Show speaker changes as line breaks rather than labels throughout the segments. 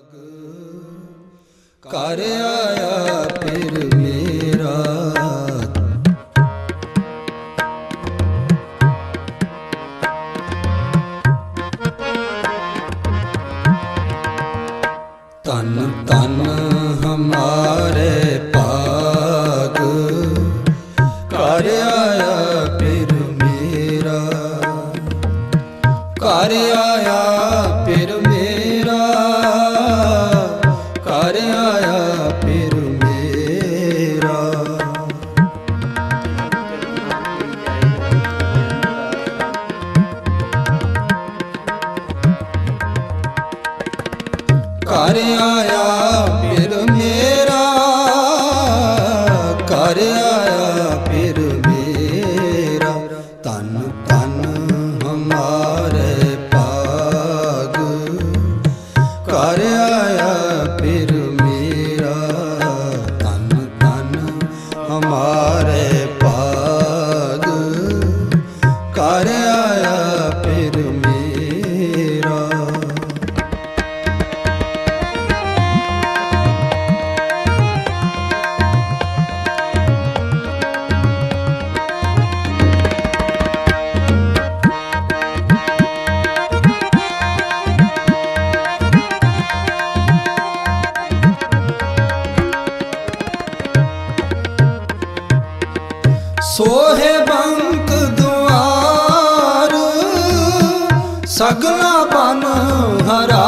कर आया फिर मेरा तन तन हमारे पाग कर आया फिर मेरा कर आया फिर मेरा कर आया फिर मेरा कर आया फिर मेरा कर आया फिर मेरा तन तन हमारे पाग कर आया फिर मेरा तन तन हमारे पाग कर आया फिर मेरा सोहे बंक द्वार सगला बन हरा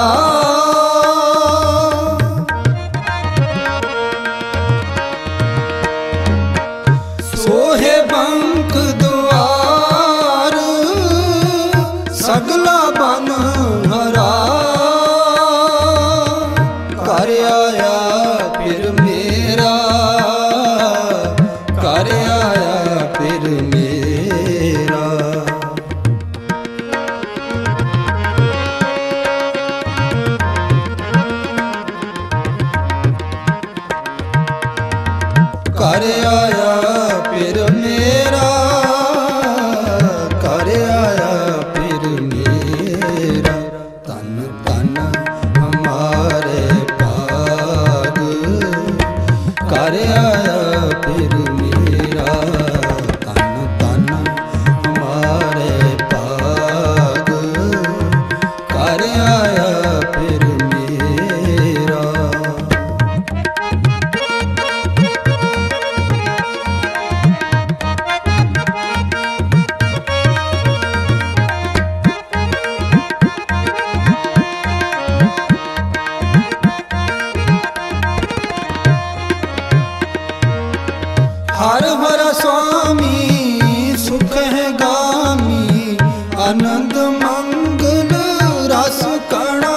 सोहे बंक द्वार सगला बन हरा कर आया फिर मेरा कर आया फिर मेरा कर आया फिर मेरा कर आया फिर मेरा तन तन हमारे पाग कर आया फिर मेरा तन तन हमारे पाग कर आया फिर मेरा हर हर स्वामी सुख है गामी आनंद मंगल रस कणा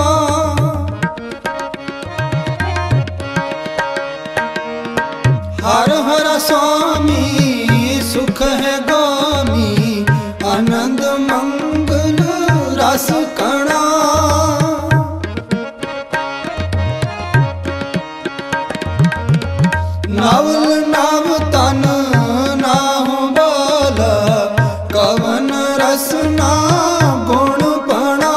हर हर स्वामी सुख है गामी आनंद मंगल रस कणा नवल नव तन नाहु बाला कवन रसना गुण बना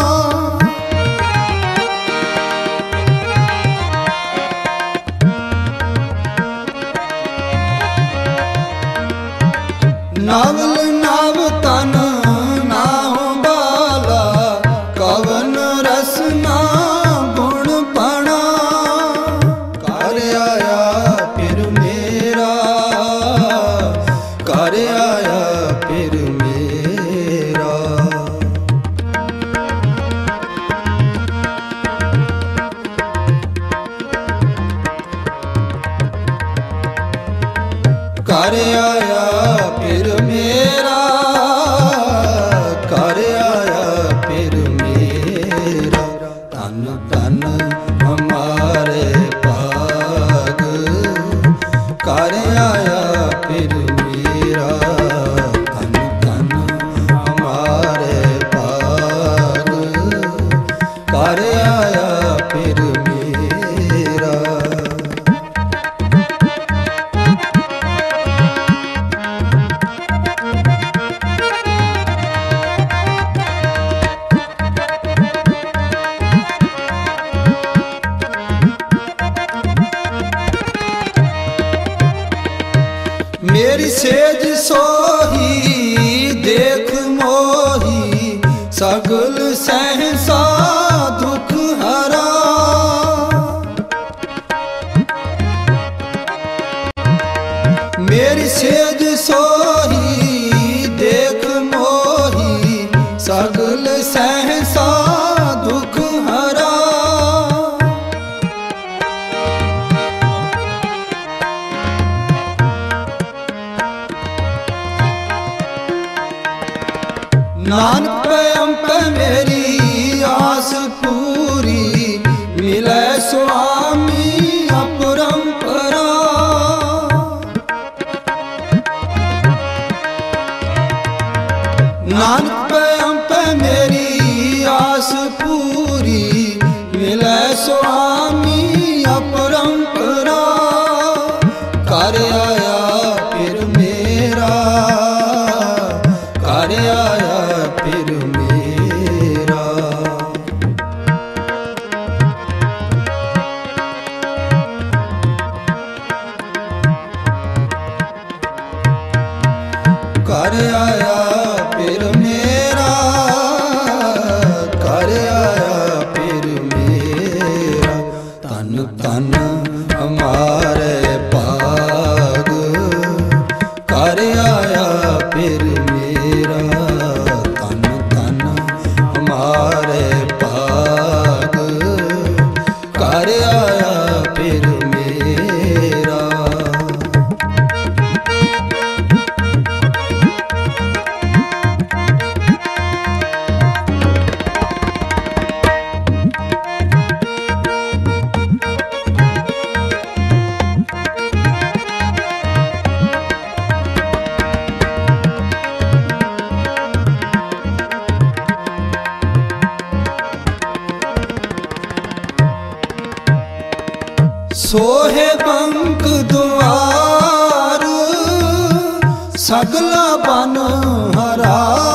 नवल नव तन नाहु बाला कवन रसना गुण बना कर आया फिर मेरा कर आया फिर मेरा सगल सहसा दुख हरा। मेरी सेज सोही देख मोही सगल सहसा दुख हरा। नानक प्रेम पे मेरी आस पूरी मिले स्वामी अपरंपरा। नानक प्रेम पे मेरी आस पूरी मिले स्वामी अपरंपरा। कर आया फिर मेरा कर आया फिर मेरा। कर आया फिर मेरा कर आया फिर मेरा। तन तन हमारे पाग कर आया फिर मेरा। तन तन हमारे पाग कर आया फिर मेरा। सोहे बंक द्वार सगला बन हरा।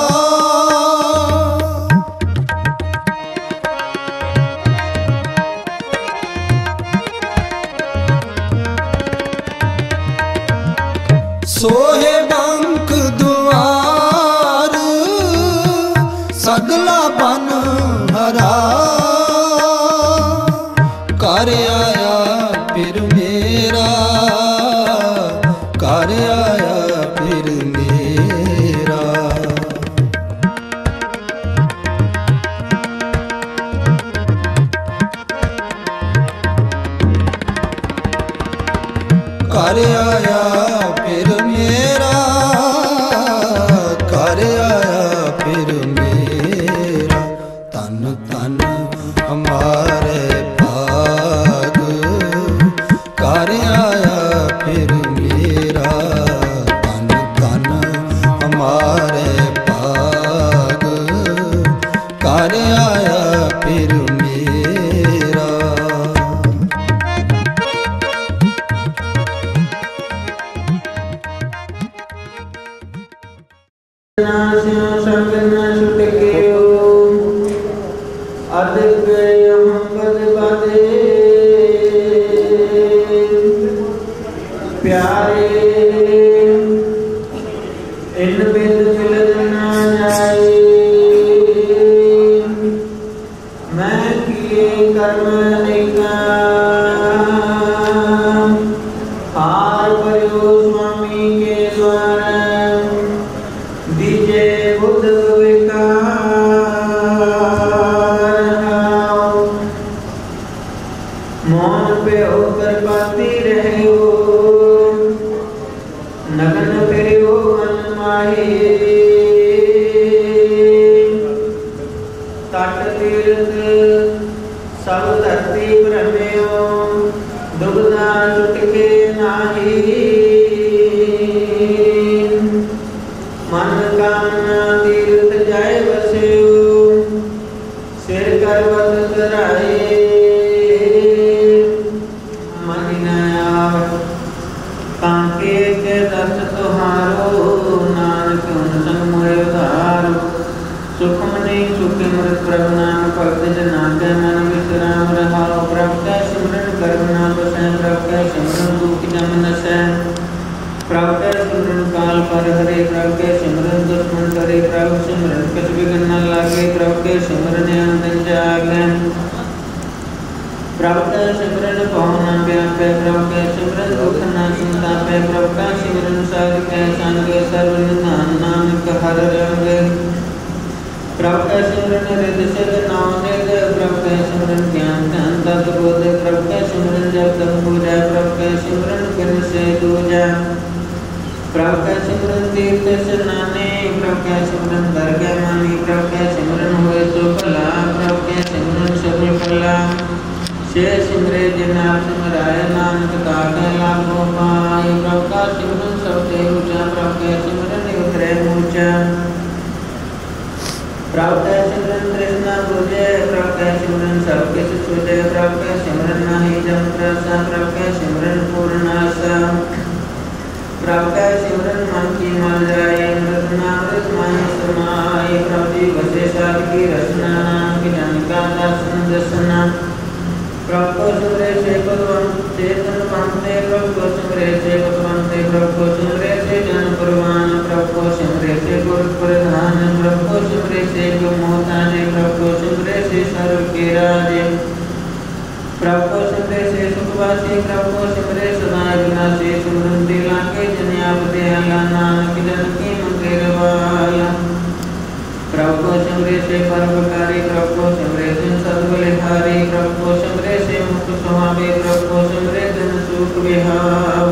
सोहे बंक द्वार सगला बन हरा। कर आया फिर मेरा कर आया फिर मेरा। कर आया फिर मेरा कर आया फिर मेरा। तन तन हमारे पाग कर आया फिर मेरा। तन तन हमारे पाग कर आया फिर मेरा।
प्यारे इन बिंद मिलन ना जाए। मैं किए कर्म निका हार भयो स्वामी के द्वार। दीजे बुद्ध विकार मौन पे होकर पाती रहे हो। नगन फिरे हो मन माही तट तीर्थ सब धरती भ्रम्यो। दुबदा छुटके नाही मन कामना तीर्थ जाय बस्यो। सिर करवत कराए कांके के दस तुहारो। नानक संग मोहे उधार। सुखमनी सुखी मृत प्रभु नाम भगत जनाके मन विश्राम रहाओ। प्रभु का सिमरन करना बसै प्रभु का सिमरन दुख जम नसै। प्रभु के सिमरन काल पर हरे प्रभु के सिमरन दुश्मन करे। प्रभु सिमरन कछ बिघन न लागे। होए प्रभु के सिमरन अंत जागे प्रभु का सिमरन पहुँ न व्यापे प्रभु के सिमरन दुख न संतापे प्रभु का सिमरन साध के संग सर्व नानक हर रंग प्रभु का सिमरन हृदय से नाम प्रभु का सिमरन ज्ञान ध्यान तत्वबोध प्रभु का सिमरन जब तक पूजा प्रभु का सिमरन बिन से दूजा प्रभु का सिमरन तीर्थ स्नाने प्रभु का सिमरन दरगाह मानी प्रभु का सिमरन हुए तो भला प्रभु का सिमरन सफल फला से सिमरे जिन आप सिमराय नानक ताके लाभो पाए प्रभु का सिमरन सबसे ऊंचा प्रभु का सिमरन उतरे ऊंचा प्रभु का सिमरन तृष्णा बुझे प्रभु का सिमरन सब किस छूटे प्रभु का सिमरन नहीं जम त्रसा प्रभु का सिमरन पूर्ण आशा प्रभु का सिमरन मन की मान जाए अमृत माही समाए प्रभु जी बसे साध की रचना नाम की जन का दर्शन दर्शना प्रभु को सिमरे से भगवंत चेतन बनते प्रभु को सिमरे से भगवंते प्रभु को सिमरे से जन प्रवान प्रभु को सिमरे से गुरु प्रधान प्रभु को सिमरे से जो मोहताजे प्रभु को सिमरे से सर्व के राजे प्रभु को सिमरे से सुखवासी प्रभु को सिमरे सदा विनाशी सिमरन दिला के जन्यापते अल्लाह नानक जन की मंदिर वाला प्रभु को सिमरे से परोपकारी प्रभु को सिमरे से सद्बलिहारी प्रभु को सिमरे से मुक्त स्वभावी प्रभु को सिमरे धन सुख विहाव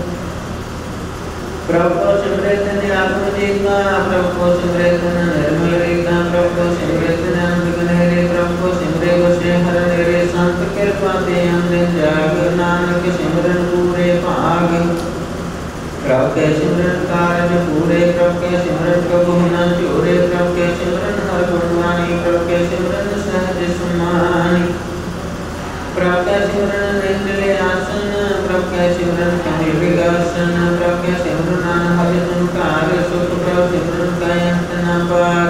प्रभु को सिमरे धन आत्मजीता प्रभु को सिमरे धन निर्मल रीता प्रभु को सिमरे धन अनंत गहरे प्रभु को सिमरे वशे हर निरे संत कृपा दे अंजन जाग नानक सिमरन पूरे भाग प्रभु के सिमरन कार्य पूरे प्रभु के सिमरन कबहु न चोरे प्रभु के सिमरन हर गुणवाणी प्रभु के सिमरन सहज सम्मानी प्रभु के सिमरन निंदले आसन प्रभु के सिमरन कहे विगासन प्रभु के सिमरन हरि संकार सुख प्रभु सिमरन का अंत न पार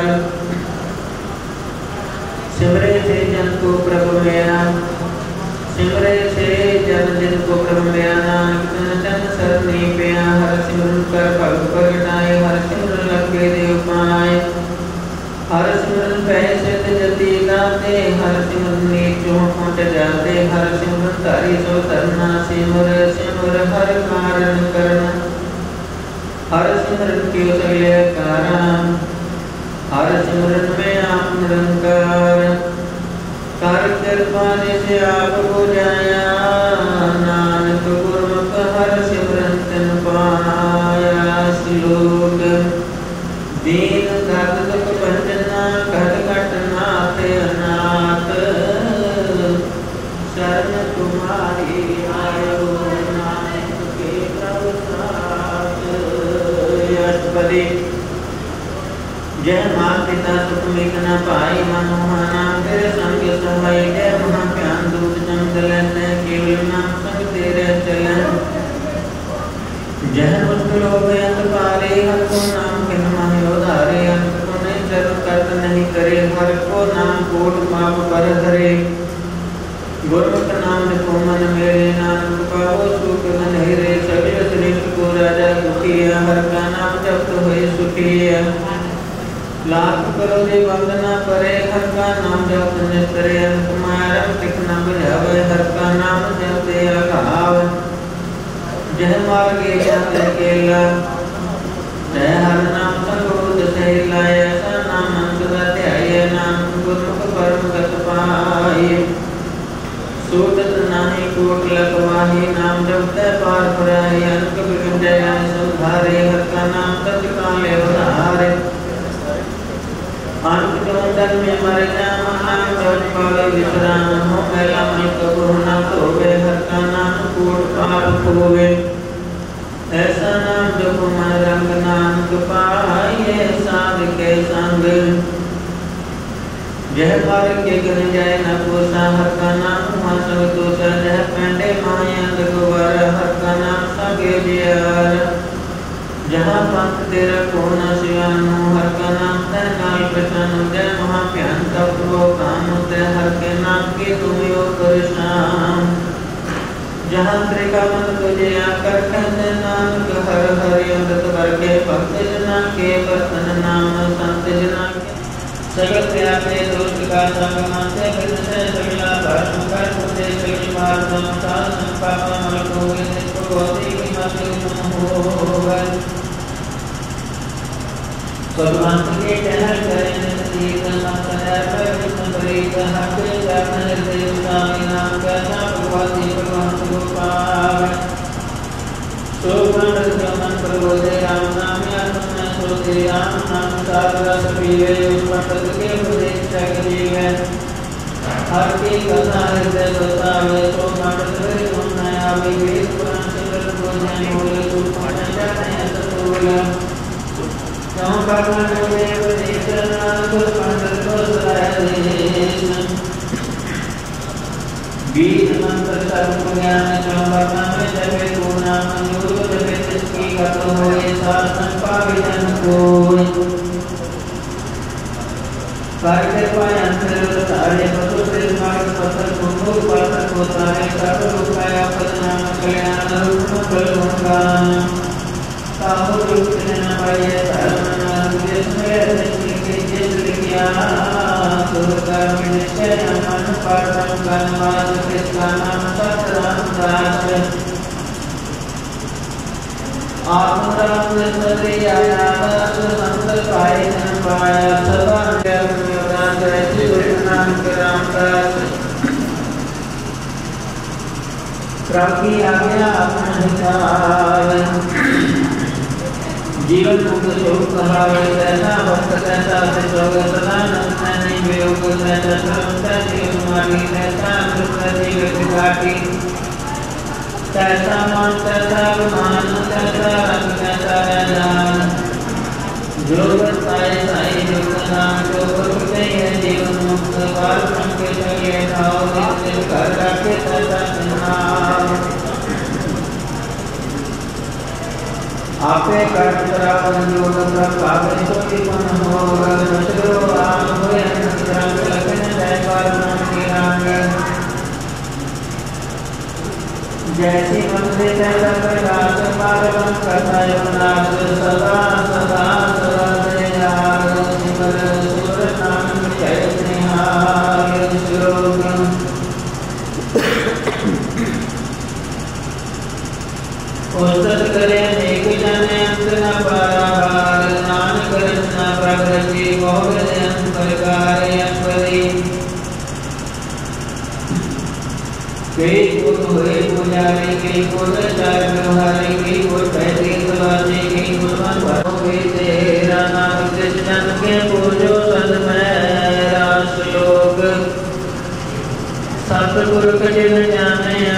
सिमरे से जन को प्रभु मेरा सिमरे से जन जिनको प्रभु मेरा नानक तन तन सरनी पिया हर सिमरन कर पग प्रगटाए हर सिमरन लगे देव पाए हर सिमरन पैसे जल्दी गाते हर सिमरन नीचों पहुँच जाते हर सिमरन तारी सो तरना सिमर सिमर हर कारण करना हर सिमरन की सगले कारण हर सिमरन में आप निरंकार कर कृपा से आप बुझाया नानक गुरमुख हर सिमरन तन पाया श्लोक दीन दर्द दुख भंजना घट घट नाथ अनाथ शरण तुम्हारी आयो नानक के प्रभु साथ अष्टपदी जय माँ पिता सुख मिक न पाई मनोहना तेरे संग सहाय जय महाप्यान दूत चंदलन केवल नाम संग तेरे चलन जय मुश्किल हो गए अंत पारे हर को नाम किन माहि उधारे अंत को नहीं चरण कर्त नहीं करे हर को नाम कोट पाप पर धरे गुरमुख नाम देखो मन मेरे नानक पावो सुख मन हेरे सगल श्रेष्ठ को राजा दुखिया हर का नाम जप हुए सुखिया लाख करो जे वंदना करे हर का नाम जप निस्तरे अंत मारम तिख न बुझावे हर का नाम जपते अघाव जय मार्गे जाते केला जय हर नाम संगोद सहेला ऐसा नाम सदा ध्याय नाम गुरमुख परम गत पाए सूटत नाही कोट लखवाही नाम जपते पार पुराई अनक बिगन जय संधारे हर का नाम सच काले उधारे अंत दन में मर जाम नाम जप पावे विश्राम हो मेला मैं कबू न खोवे हर का नाम कोट पार खोवे ऐसा नाम जप मन रंग नानक पाए साध के संग जय पार के गन जाय न कोसा हर का नाम हुआ सब तो जय पैंडे माया गोबर हर का नाम सगे जियार जहाँ पंथ तेरा कौन शिवानु हर का नाम तय काल पहचानो जय महाप्यान तप वो काम तय हर के नाम की तुम यो परेशान जहाँ त्रिकामन तुझे आकर कहते नानक हर हरि अमृत भर के भक्त जना के बर्तन नाम संत जना के सगल त्यागे दोष का संग मानते विदते सगला परम कर पुते सगल मार्गम का संपाप मल को निष्ठ गोति की मति होगा सर्वांत के टहल करें तीर्थ संतया पर विष्णु परीत हक जान देव स्वामी नाम का भगवती भगवंत गोपाल शोभन जमन प्रबोधे राम नाम आत्मा सोते राम नाम सागरा सपीवे पंडित के उपदेश जगजीवे हर की कथा हृदय बतावे तो पंडित वे सुनया वेद पुराण सिमरन बोझे बोले तो पंडित जाने सतोले क्यों भगवान देव देखना तो पंडित को सराय बीज मंत्र सर्व ज्ञान चौबरना में जपे को नाम योग जपे जिसकी गत होए शासन पाविजन कोय कार्य पाय अंतर तारे पशु से मार्ग पत्थर कुंभो पात्र को तारे सर्व रूपाया पद नाम कल्याण रूप मंगल मंगल ताहु युक्त जन पाये धर्म जिसमें जिसके जिस लिखिया सुरकर निश्चय मन पाठम कर्माद कृष्ण नाम सतराम दास आत्मराम सदे आयास संत पाए जन पाया सदा ज्ञान रहती नाम के रामदास प्राप्ति आज्ञा अपना हिताय जीवन मुक्त शोक कहावे तैसा भक्त तैसा सिद्ध सदा नहीं वियोग तैसा सर्वता जीवन मार्गी तैसा अमृत जीव विघाटी तैसा मान तैसा अभिमान तैसा रंग तैसा जान जो बताए साई युक्त नाम जो करते हैं जीवन मुक्त बाल के चले भाव दिल कर रखे तैसा नाम आपे कर्तरापन योग प्रभावे सोति मन होगा नचरो आम होए अंतरंग लखन जयकार नाम के रंग जैसी मंदिर तैसा प्रकाश पारवन कथाय नाथ सदा सदा सदा दयाल सिमर सुर नाम जय निहार श्लोकम औसत करे नेक जाने अंत न पारावार नानक रचना प्रकृति मोह जन प्रकार अंतरी कई गुण हुए पुजारी कई गुण चार व्यवहारी कई गुण पैसे सवासी कई गुण भरोगे तेरा नाम कृष्ण के पूजो सद मेरा श्लोक सतगुरु कजिन जाने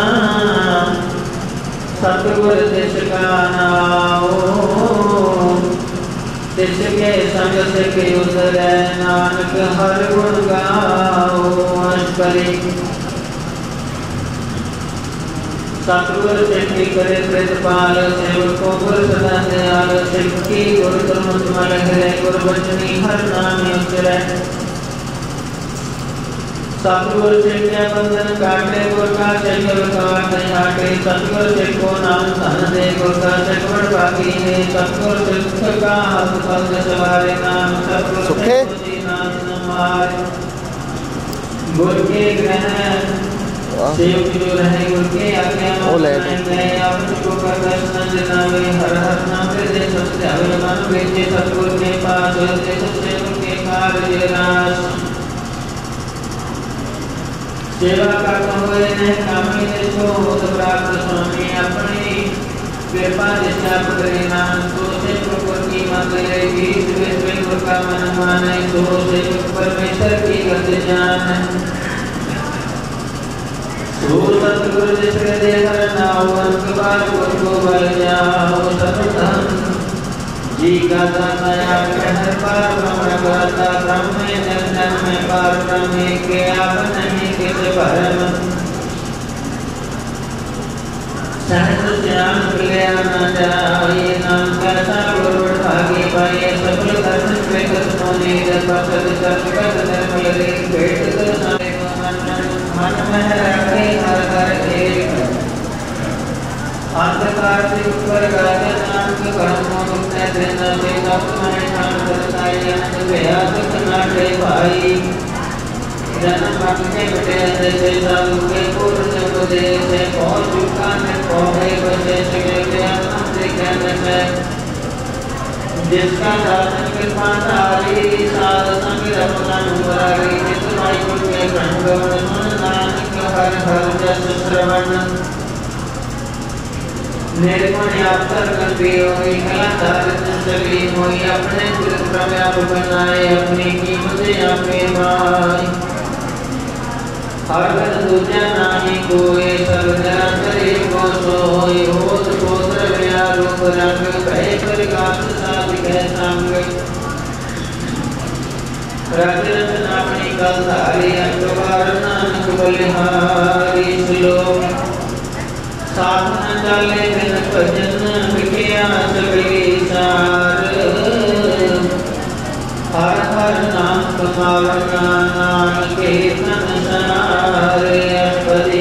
सतगुर तिस का नाओ तिसके संग सिख उतरै नानक हर गुण गाओ अष्टपदी सतगुर सिद्धि करे प्रतिपाल सेवक को गुर सदा दयाल सिख की गुर तुम मल है गुर वचनी हर नाम उचरै सतगुर सिख बंधन काटे गुर का सिख काट हाटे सतगुर सिख को नाम धन दे गुर का सिख बड़ भागी है सतगुर सिख का हाथ पग सवारे नाम सतगुर सिख जी नाम नमार गुर के ग्रहण सेवक जो रहे गुर के आज्ञा मैं आपको का दर्शन जनावे हर हर नाम दे सत्य मन बेचे सतगुर के पास से सेवक के कार्य रास सेवा करता हुए ने कामी देखो होत प्राप्त स्वामी अपनी कृपा निश्चाप करे नाम तो से प्रकृति मंगले गीत विश्व गुरु का मन माने तो से परमेश्वर की गति जान तो सतगुरु जिसके देहर नाओ अंक बार गुरु को बल जाओ सतधन जी का दया कहर पार ब्रह्म करता ब्रह्म निर्जन में पार ब्रह्म के आप नहीं किस भरम सहज ज्ञान प्रलय न जाए नाम कैसा गुरु भागी पाए सफल धर्म स्वीकृत होने पसद सर्वगत निर्मल रीत भेट मन में रखे हर हर एक अंधकार से ऊपर गाते नाम के कर्मों मुक्ति देना से सब में ठान करता है अनंत व्यास कना आठे भाई जन्म अपने बटे जैसे सब के पूर्ण उपदेश है कौन चुका में कौन बचे सके ज्ञान से ज्ञान है जिसका दासन कृपा धारी साध संग रमन मुरारी जित भाई को के गण नानक हर हर जस श्रवण निर्गुण यात्रा गंभीर होई कलाकार चली होई अपने गुरु प्रभाव बनाए अपनी कीमत आपे भाई हर दूजा नाही कोई सब निरंतर एको सोई होत गोत्र व्या रूप रंग भय प्रगात साध कह संग रचन अपनी कल धारी अंतवार नानक बलिहारी श्लोक साधन चाले बिन भजन मिठिया सगली सार हर हर नाम कमावना नाम कीर्तन सारे अष्टपदी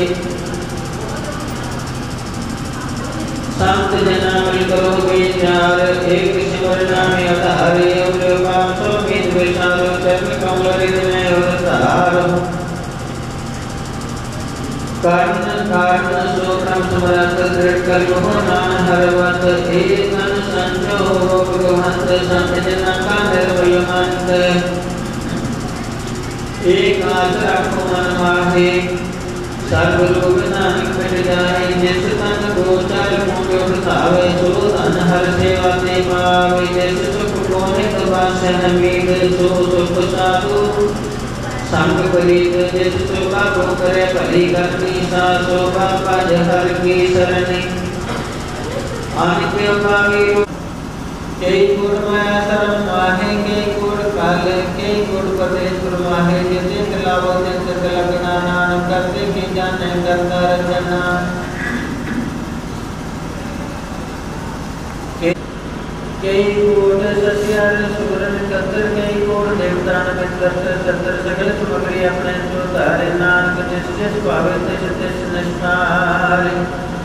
संत जना मिल करो विचार एक शिवर नाम अधारे पाँच सौ बीस विचारो चरण कमल हृदय अवतारो कारण कारण सो क्रम समरत दृढ़ कलहो नाम हरवत एकन संजो गृहंत संत जना का निर्भय मंत एक आसरा को मन माहे सर्व लोग नानक मिट जाए जिस तन गोचर मुझ उठावे सो धन हर सेवा से पावे जिस सुख को नित वासन मीद सो सुख साधु संग परीत जिस शोभा को करे भली करनी सा शोभा पज हर की सरणी आनित्य भावी कई गुण माया शरण माहे कई गुण काल कई गुण पते गुण माहे जिते कलावो जित लगना नानक करते की जाने करता रचना कई कोट सत्यार सुरन कतर कई कोट देवतान मित्र सतर सकल सुमगरी अपने सो धारे नानक जिस जिस पावे तिस तिस निष्ठारे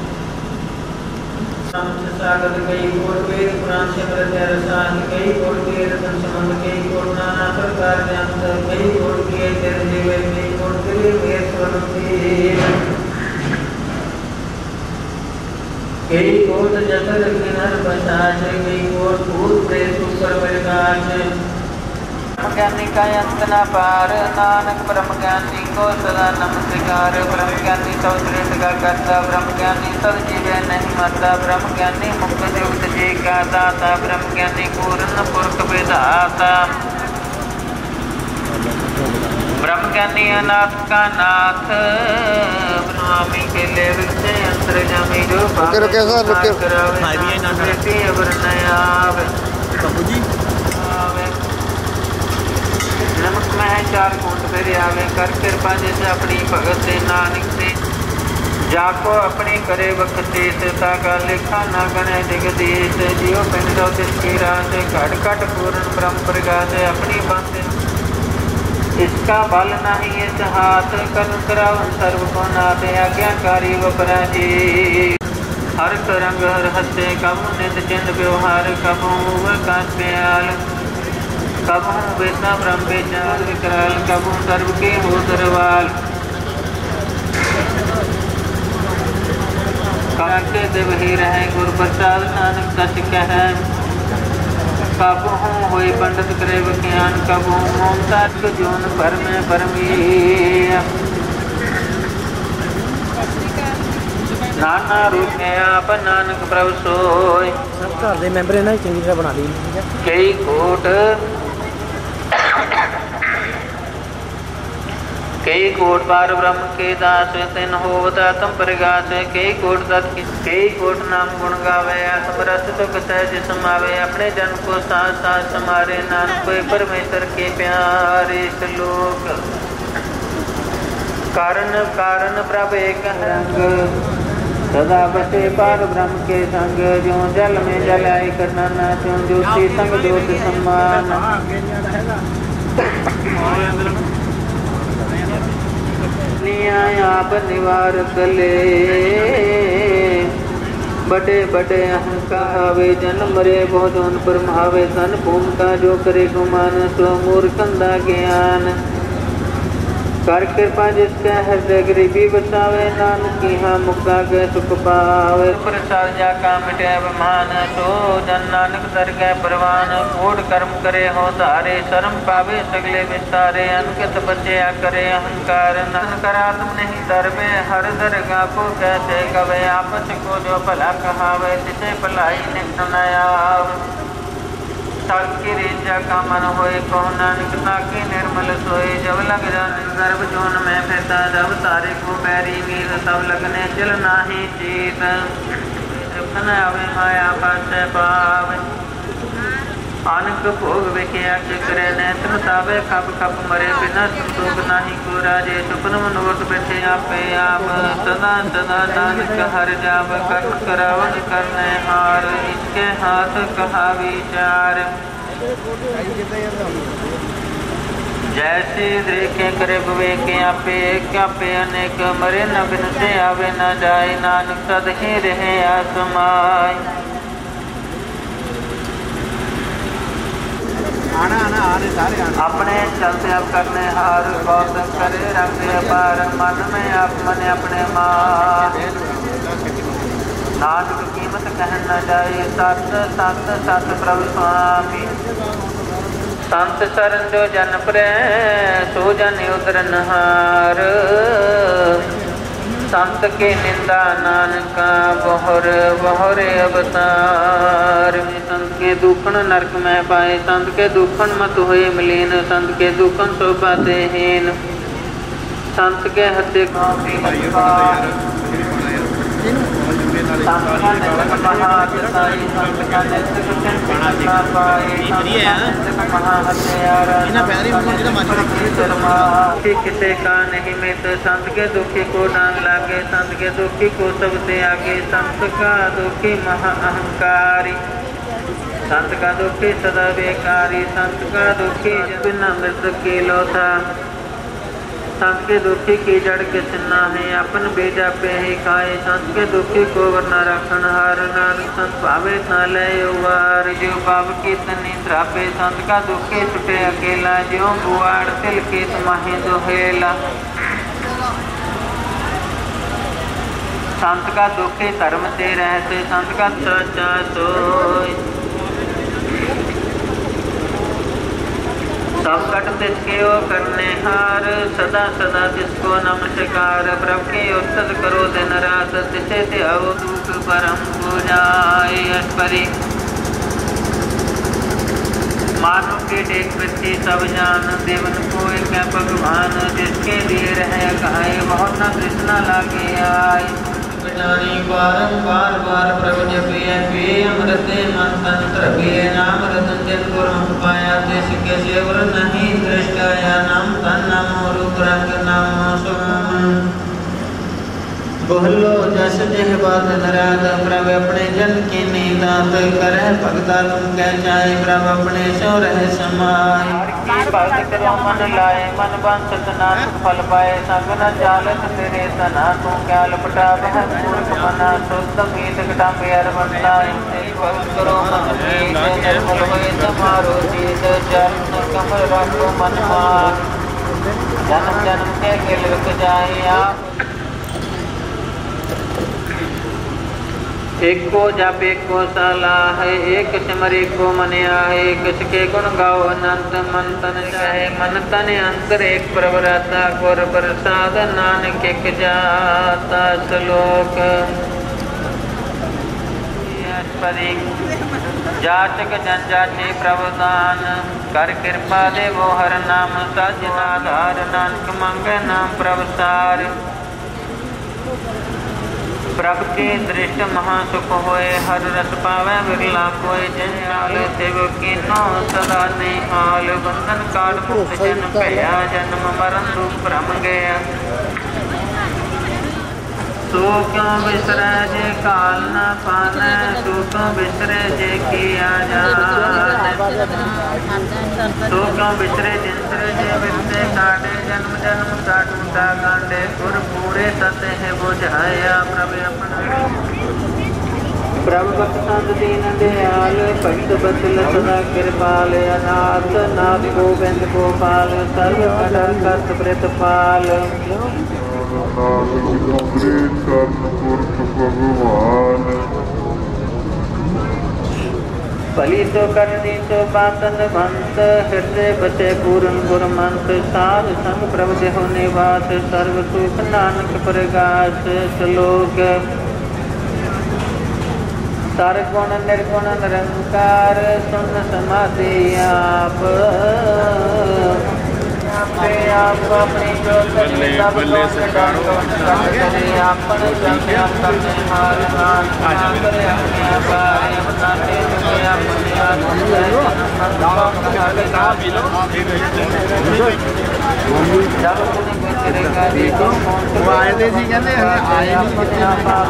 समझ सागत कई कोट वेद पुराण सिमरत रसायन कई कोट के रतन संबंध कई कोट नाना प्रकार ज्ञान कई कोट के तेरे जीवे कई कोट के वेद स्वरूप कई कोट जतर किनर बसाच कई कोट भूत प्रेत ऊपर प्रकाश ब्रह्म ज्ञानी का अंत न पार नानक ब्रह्म ज्ञानी को सदा नमस्कार ब्रह्म ज्ञानी सब सृष्टि का कर्ता ब्रह्म ज्ञानी सब जीवे नहीं मरता ब्रह्म ज्ञानी मुक्त युक्त जी का दाता ब्रह्म ज्ञानी पूर्ण पुरख विधाता ब्रह्म ज्ञानी अनाथ का नाथ ब्रह्मी के ले विषय अंतर जमी जो
रुके सर रुके
बेटी अबर नया
बाबू जी
आवे नमक में है चार कूट फिर आवे कर कृपा जैसे अपनी भगत से नानक से जाको अपने करे वक्त ता का लेखा ना गणे दिगदेश जियो पिंड तिसकी रास घट घट पूर्ण ब्रह्म प्रकाश अपनी बंद इसका बल नहीं इस हाथ कर्म करावन सर्व को नाथ आज्ञाकारी व पराजी हर रंग हर हस्ते कबू नित चिन्ह व्यवहार कबू काश्याल कबू वेदा ब्रह्म विचार विकराल कबू सर्व के हो दरवाल के देव ही रहे गुरु प्रसाद नानक सच कह कबू होई पंडित करे विज्ञान कबू ममता जोन भर में परमी नाना रूप में आप नानक प्रभु सोय
सब घर के मैंबर इन्हें चंगी तरह बना ली
कई कोट कई कोट बार ब्रह्म के दास तिन होवता तम प्रगास कई कोट तत् कई कोट नाम गुण गावे समरस सुख सहज समावे अपने जन को साथ साथ समारे नानक कोई परमेश्वर के प्यारे श्लोक कारण कारण प्रभ एक रंग सदा बसे पार ब्रह्म के संग जो जल में जलाए करना ना जो ज्योति संग ज्योति सम्मान आप निवार कले बड़े बड़े अहंकावे जन मरे बहुत उन परमावे सन भूमिका जो करे गुमान सो मूर्खंदा ज्ञान कर कृपा जिसके हृदय गरीबी बसावे नानक की हाँ मुक्ता के सुख पावे प्रसाद जा का मिटे अभिमान सो जन नानक दर के परवान कूड़ कर्म करे हो धारे शर्म पावे सगले विस्तारे अनकित बचे करे अहंकार नन करा तुम नहीं दर में हर दरगा को कैसे कवे आपस को जो भला कहावे तिसे भलाई निकट आव की रेजा का मन होए कहो नानक ताके निर्मल सोए जब लग जाने गर्भ जोन में फिरता जब तारे को बैरी मीर तब लगने चल नाही चीत जब आवे माया पास पावे आनक भोग विखिया चक्र नेत्र तावे कप कप मरे बिना संतोष नाही को राजे सुपन मनोरथ बैठे आपे आप सदा सदा नानक हर जाव कर्म करावन करने हार इसके हाथ कहा विचार जैसे देखे करे विवेके आपे अनेक मरे न बिन से आवे न जाए नानक सद ही रहे आसमाय अपने चलते अब करने हार गौतम करे रंगे अपार मन में आप मन अपने मान नानक कीमत कहन न जाए सत सत सत प्रभु स्वामी संत शरण जो जन प्रे सो जन उदरन हार संत के निंदा नानका बहुर बहुर अवतार संत के दुखन नरक में पाए संत के दुखन मत हुए मलिन संत के दुखन शोभा ते हीन संत के हत्या किसे का नहीं मित संत के दुखी को डांग लागे संत के दुखी को सबसे आगे संत का दुखी महा अहंकारी संत का दुखी सदा बेकारी संत का दुखी बिना मृत के लोथा संत के दुखी की जड़ किसना है अपन बेजा पे ही खाए संत के दुखी को वरना रखन हार नानक संत पावे न ले उवार जो पाव की तनी त्रापे संत का दुखी छुटे अकेला जो बुआड़ तिल की तुम्हें दोहेला संत का दुखी धर्म से रहते संत का सच्चा सोई सब कट तिसके ओ करने हार सदा सदा तिसको नमस्कार प्रभु के उत्सव करो दिन रात तिसे ते आओ दुख परम पूजाए अस्परी मानो के टेक पृथ्वी सब जान देवन को एक भगवान जिसके लिए रहे कहे बहुत न कृष्णा लागे आए बारंबार बार प्रभु जपिए अमृत मन तंत्र पिए नाम रतन जन गुरु पाया देश के सेवर नहीं दृष्टाया नाम तन नाम रूप रंग नाम सुमन बोलो जस जह बात नराद प्रभु अपने जन की नीदात करे भगता तुम कह जाए प्रभु अपने सो रह समाए भक्त करो मन लाए मन बंसत नाथ फल पाए संग न चालत तेरे सना तू क्या लपटा बह मूर्ख मना शुद्ध मीत घटा मेर बंदाई भक्त करो मन मीत निर्मल होए तुम्हारो जीत चरण कमल रखो मन मान जन्म जन्म के गिल रुक जाए आप एक को जप एक को सलाह है एक सिमर एक को मनिया है किसके गुण गाओ अनंत मन तन चाहे मन तन अंतर एक प्रवरता गुर प्रसाद नानक एक जाता श्लोक जाचक जन जाचे प्रभुदान कर कृपा देवो हर नाम सजनाधार नानक मंग नाम प्रभुसार प्रभु के दृष्ट महासुख होए हर रस पावे बिरला कोय जंजाल सेवक की नो सदा निहाल बंधन काल मुक्त जन भया जन्म मरण दुख भ्रम गया सो क्यों बिसरे जे काल न पाने सो क्यों बिसरे जे किया जाने सो क्यों बिसरे जिनसरे जे बिरते काटे जन्म जन्म का टूटा गांडे गुर पूरे सत्य है बुझाया प्रभु अपना ਪ੍ਰਭ ਬਖਸ਼ੰਦ ਦੀਨ ਦਿਆਲ, ਭਗਤ ਬਚਲ ਸਦਾ ਕਿਰਪਾਲ, ਅਨਾਥ ਨਾਥ ਗੋਬਿੰਦ ਗੋਪਾਲ, ਸਰਬ ਕਟਾ ਕਰਤ ਪ੍ਰਿਤਪਾਲ। ਭਲੀ ਸੋ ਕਰਨੀ ਸੋ ਬਾਤਨ ਬੰਤ, ਹਿਰਦੇ ਬਸੇ ਪੂਰਨ ਗੁਰਮੰਤ, ਸਾਧ ਸੰਗ ਪ੍ਰਭ ਦੇਹੁ ਨਿਵਾਸ, ਸਰਬ ਸੁਖ ਨਾਨਕ ਪ੍ਰਗਾਸ। ਸ਼ਲੋਕ ਸਰ ਗੁਣ ਨਿਰਗੁਣ ਨਿਰੰਕਾਰ, ਸੁਨ ਸਮਾਧੀ ਆਪ ਆਪੇ ਆਪ ਆਪਣੀ ਜੋਤ ਸਭ ਬੱਲੇ ਸਰਕਾਰੋ ਆਪਣ ਜੰਮਿਆ ਕਰਨੇ ਹਾਰ ਨਾਮ ਕਰੇ ਆਪਣਿਆ ਪਾਰੇ ਬਤਾਨੇ ਤੇ ਆਪਣੇ ਆਪ
ਉਹ ਆਏ ਦੇ ਸੀ ਕਹਿੰਦੇ ਆਏ ਨਹੀਂ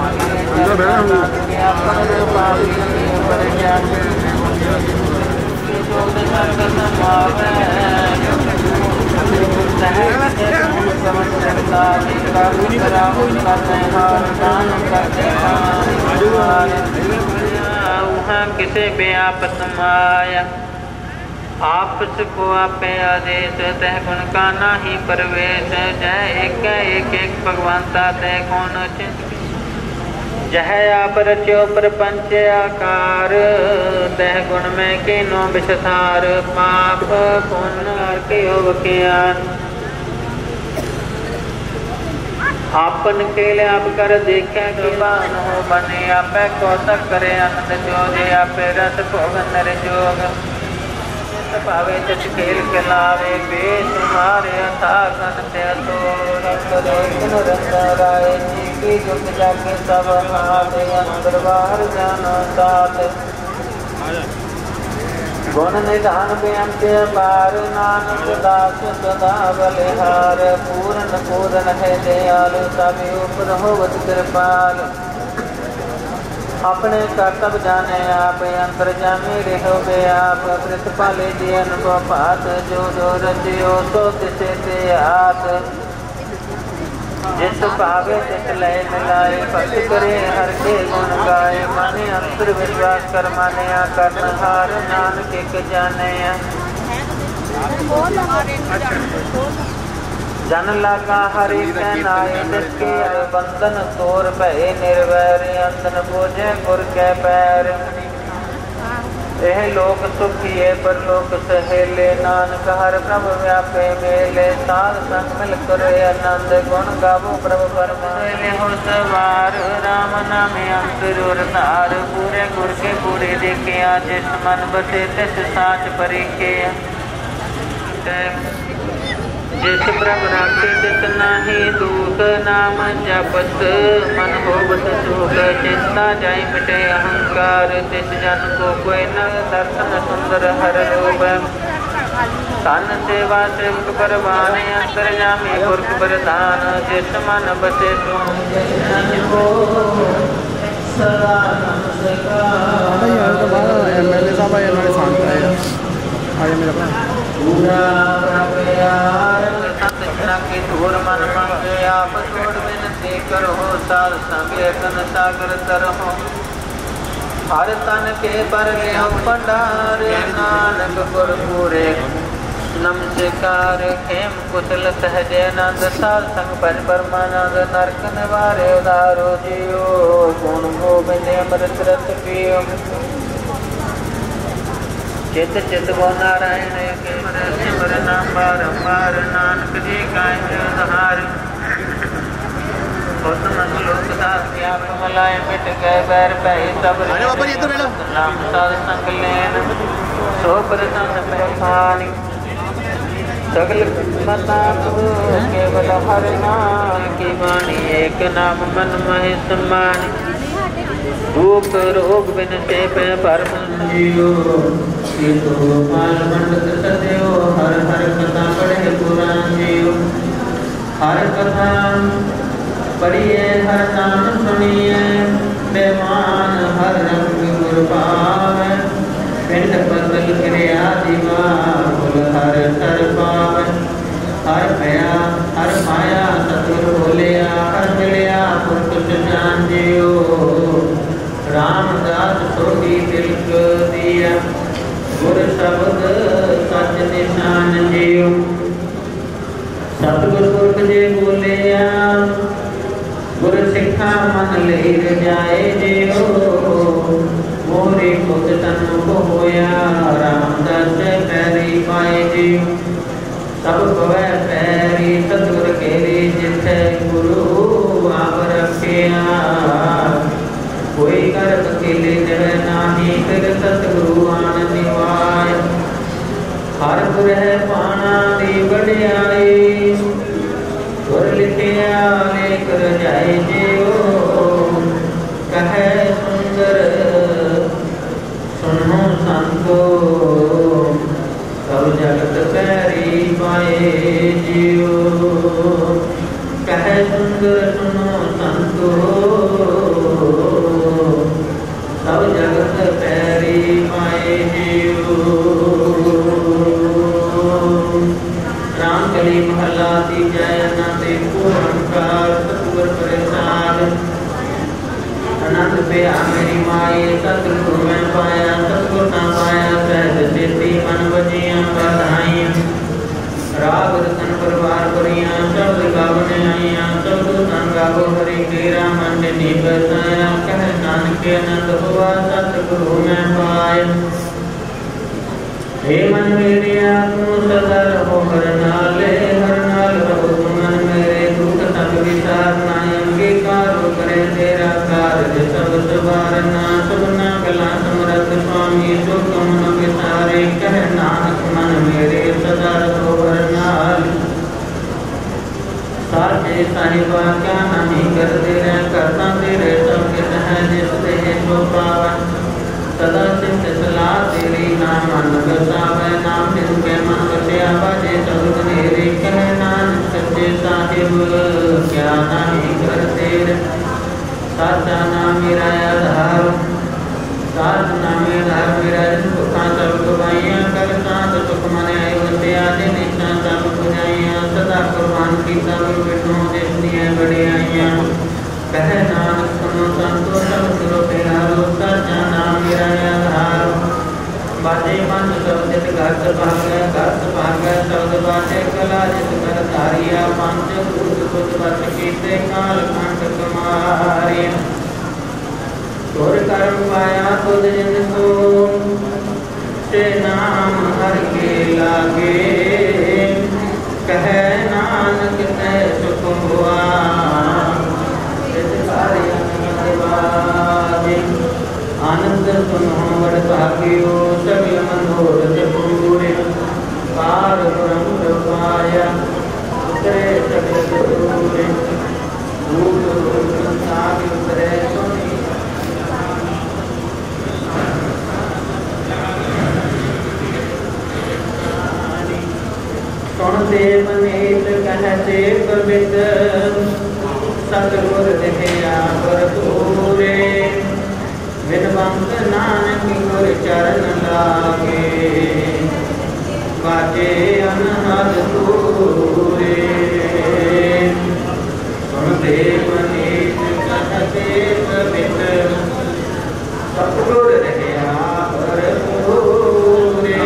किसे व्यापत माया, आपस को आपे आदेश, तह गुण का नाही परवेश। जय एक एक भगवंता तह कौन चिंत, जह आप रच्यो प्रपंच आकार, तह गुण में कीनो विस्तार। पाप पुण्य के बख्यान, आपन खेल आप कर देखे कृपान हो बने। आपे कौतक करे आनंद जोजे, आपे रस भोग नर जोग। पावे तिस खेल खिलावे, बेसुमारे अथागन ते तोड़। करे गुण रंगाए जी की जुट जाके सब हाथे, अंदर बाहर जानो साथ। गुण निधान बेअंत अपार, नानक दास सदा बलिहार। पूर्ण पूर्ण है दयाल, सभी ऊपर होवत कृपाल। अपने कर्तव्य जाने आप, अंतर जामे रहो बे आप। प्रतिपाले जी अनुभव पात, जो जो रचियो सो तिसे ते हाथ। जिस पावे तिस लय मिलाए, भक्त करे हर के गुण गाए। माने अंतर विश्वास कर मानिया, करन हार नानक एक जाने। जन लागा हरि नाय, जिसके बंधन तोर भय निर्वैर। अंदन बोझे गुर के पैर, यह लोक सुखिए परलोक सहेले। नानक हर प्रभु व्यापे मेले, साध संग मिल करे आनंद। गुण गावो प्रभु परमाले हो सवार, राम नाम अंतर और धार। पूरे गुर के पूरे देखे, जिस मन बसे तिस साच परीखे। जिस प्रभु राखे तिस नाही दुख, नाम जपत मन होवत सुख। चिंता जाय मिटे अहंकार, तिस जन को कोई न दर्शन सुंदर हर रूप। तन सेवा सेवक परवाने, अंतर जामी पुरख प्रधान। जिस मन बसे सो सदा नमस्कार।
एमएलए साहब आए, उन्होंने शांत आए आए मेरा भरा
पूरा प्यार के धूर मन मंगे। आप छोड़ विनती करो, सार संग एकन सागर तरहो। हर तन के पर लियो भंडार, नानक गुर पूरे नमस्कार। खेम कुशल सहजे आनंद, सार संग भज परमानंद। नरक निवारे उदारो जियो, गुण गोबिंद अमृत रस पियो। चित चित गो नारायण के सिमर नाम बारंबार। नानक जी गाय उधार, श्लोक दास आप मलाए। मिट गए बैर भय सब नाम साध संग लेन। सो प्रसन्न पैखानी, सगल मता केवल हर नाम की वाणी। एक नाम मन महि सम्मानी, दुख रोग बिन से परम जियो। माल मंडत सत्यो, हर हर कथा पढ़े पुराण जियो। हर कथा पढ़िए हर नाम सुनिए, बेमान हर रंग गुर पावे। पिंड बदल क्रिया दिवा, कुल हर सर पावे। हर भया हर माया सतुर बोलिया, हर मिलिया पुरख जान जियो। रामदास मन ले रजाए जियो मोरे खुद तन को होया रामदास पैरी पाए जियो सब पवै पैरी सतगुर केरी जिथे गुरु आप रखिया कोई कर अकेले जह नाही फिर सतगुरु आन निवाय हर गुर है पाना दी बड़ियाई गुर लिखिया लेख रजाए जियो कहे सुंदर सुनो संतो सब जगत पैरी पाए जियो कहे सुंदर सुनो संतो सब जगत पैरी पाए जियो रामकली महला तीजा आनंद एको ओंकार सतगुर प्रसाद आनंद पिया मेरी माए सतगुर मैं पाया सतगुर ना पाया सहज सिद्धि मन बजिया बधाइया राग रतन परवार परिया शब्द गावन आइया शब्द तन गावो हरि केरा मन नी बसाया कह नानक आनंद हुआ सतगुरु मैं पाया हे मन मेरे तू सदा रहो हर नाल रहो मन मेरे दुख सब विसार नायंगे कारो करे तेरा कार्य सब सवारना सबना गला समरथ स्वामी जो कमन विसारे कह नानक मन मेरे सदा रहो हर नाल साचे साहिबा क्या नहीं कर तेरे करता तेरे सब कित है जिस देह जो पावन सदा सिद्ध सलाह तेरी नाम मन बसावे नाम जिनके मन बसिया बाजे सब नेरी कह नानक सच्चे साहिब क्या नहीं कर तेरे साचा नाम मेरा आधार साथ नाम आधार मेरा सुखा सब गवाइया कर साथ सुख मन आयो वसिया दिन इच्छा सब बुझाइया सदा कुर्बान की सब विष्णु जिसने बड़े आइया कह नानक सुनो संतो सब सुरो प्यारो साचा नाम मेरा आधार बाजे मन शब्द घट भाग शब्द बाजे कला जिस कर धारिया पंच भूत कुछ बच कीते काल कंठ कुमारिया तुर कर्म पाया तुझ जिनको ते नाम हर के लागे कह नानक ते सुख हुआ आनंद सुनो बड़ भाग्यो सगल मनोरथ पूरे पार ब्रह्म पाया उतरे सगल दूरे भूत साग उतरे सोनी सुन देव नीत कहते पवित्र सतगुर दिखया भरपूरे विनवंत नानक गुर चरण लागे बाजे अनहद तूरे सुन देव नीत कहते पवित्र सतगुर दिखया भरपूरे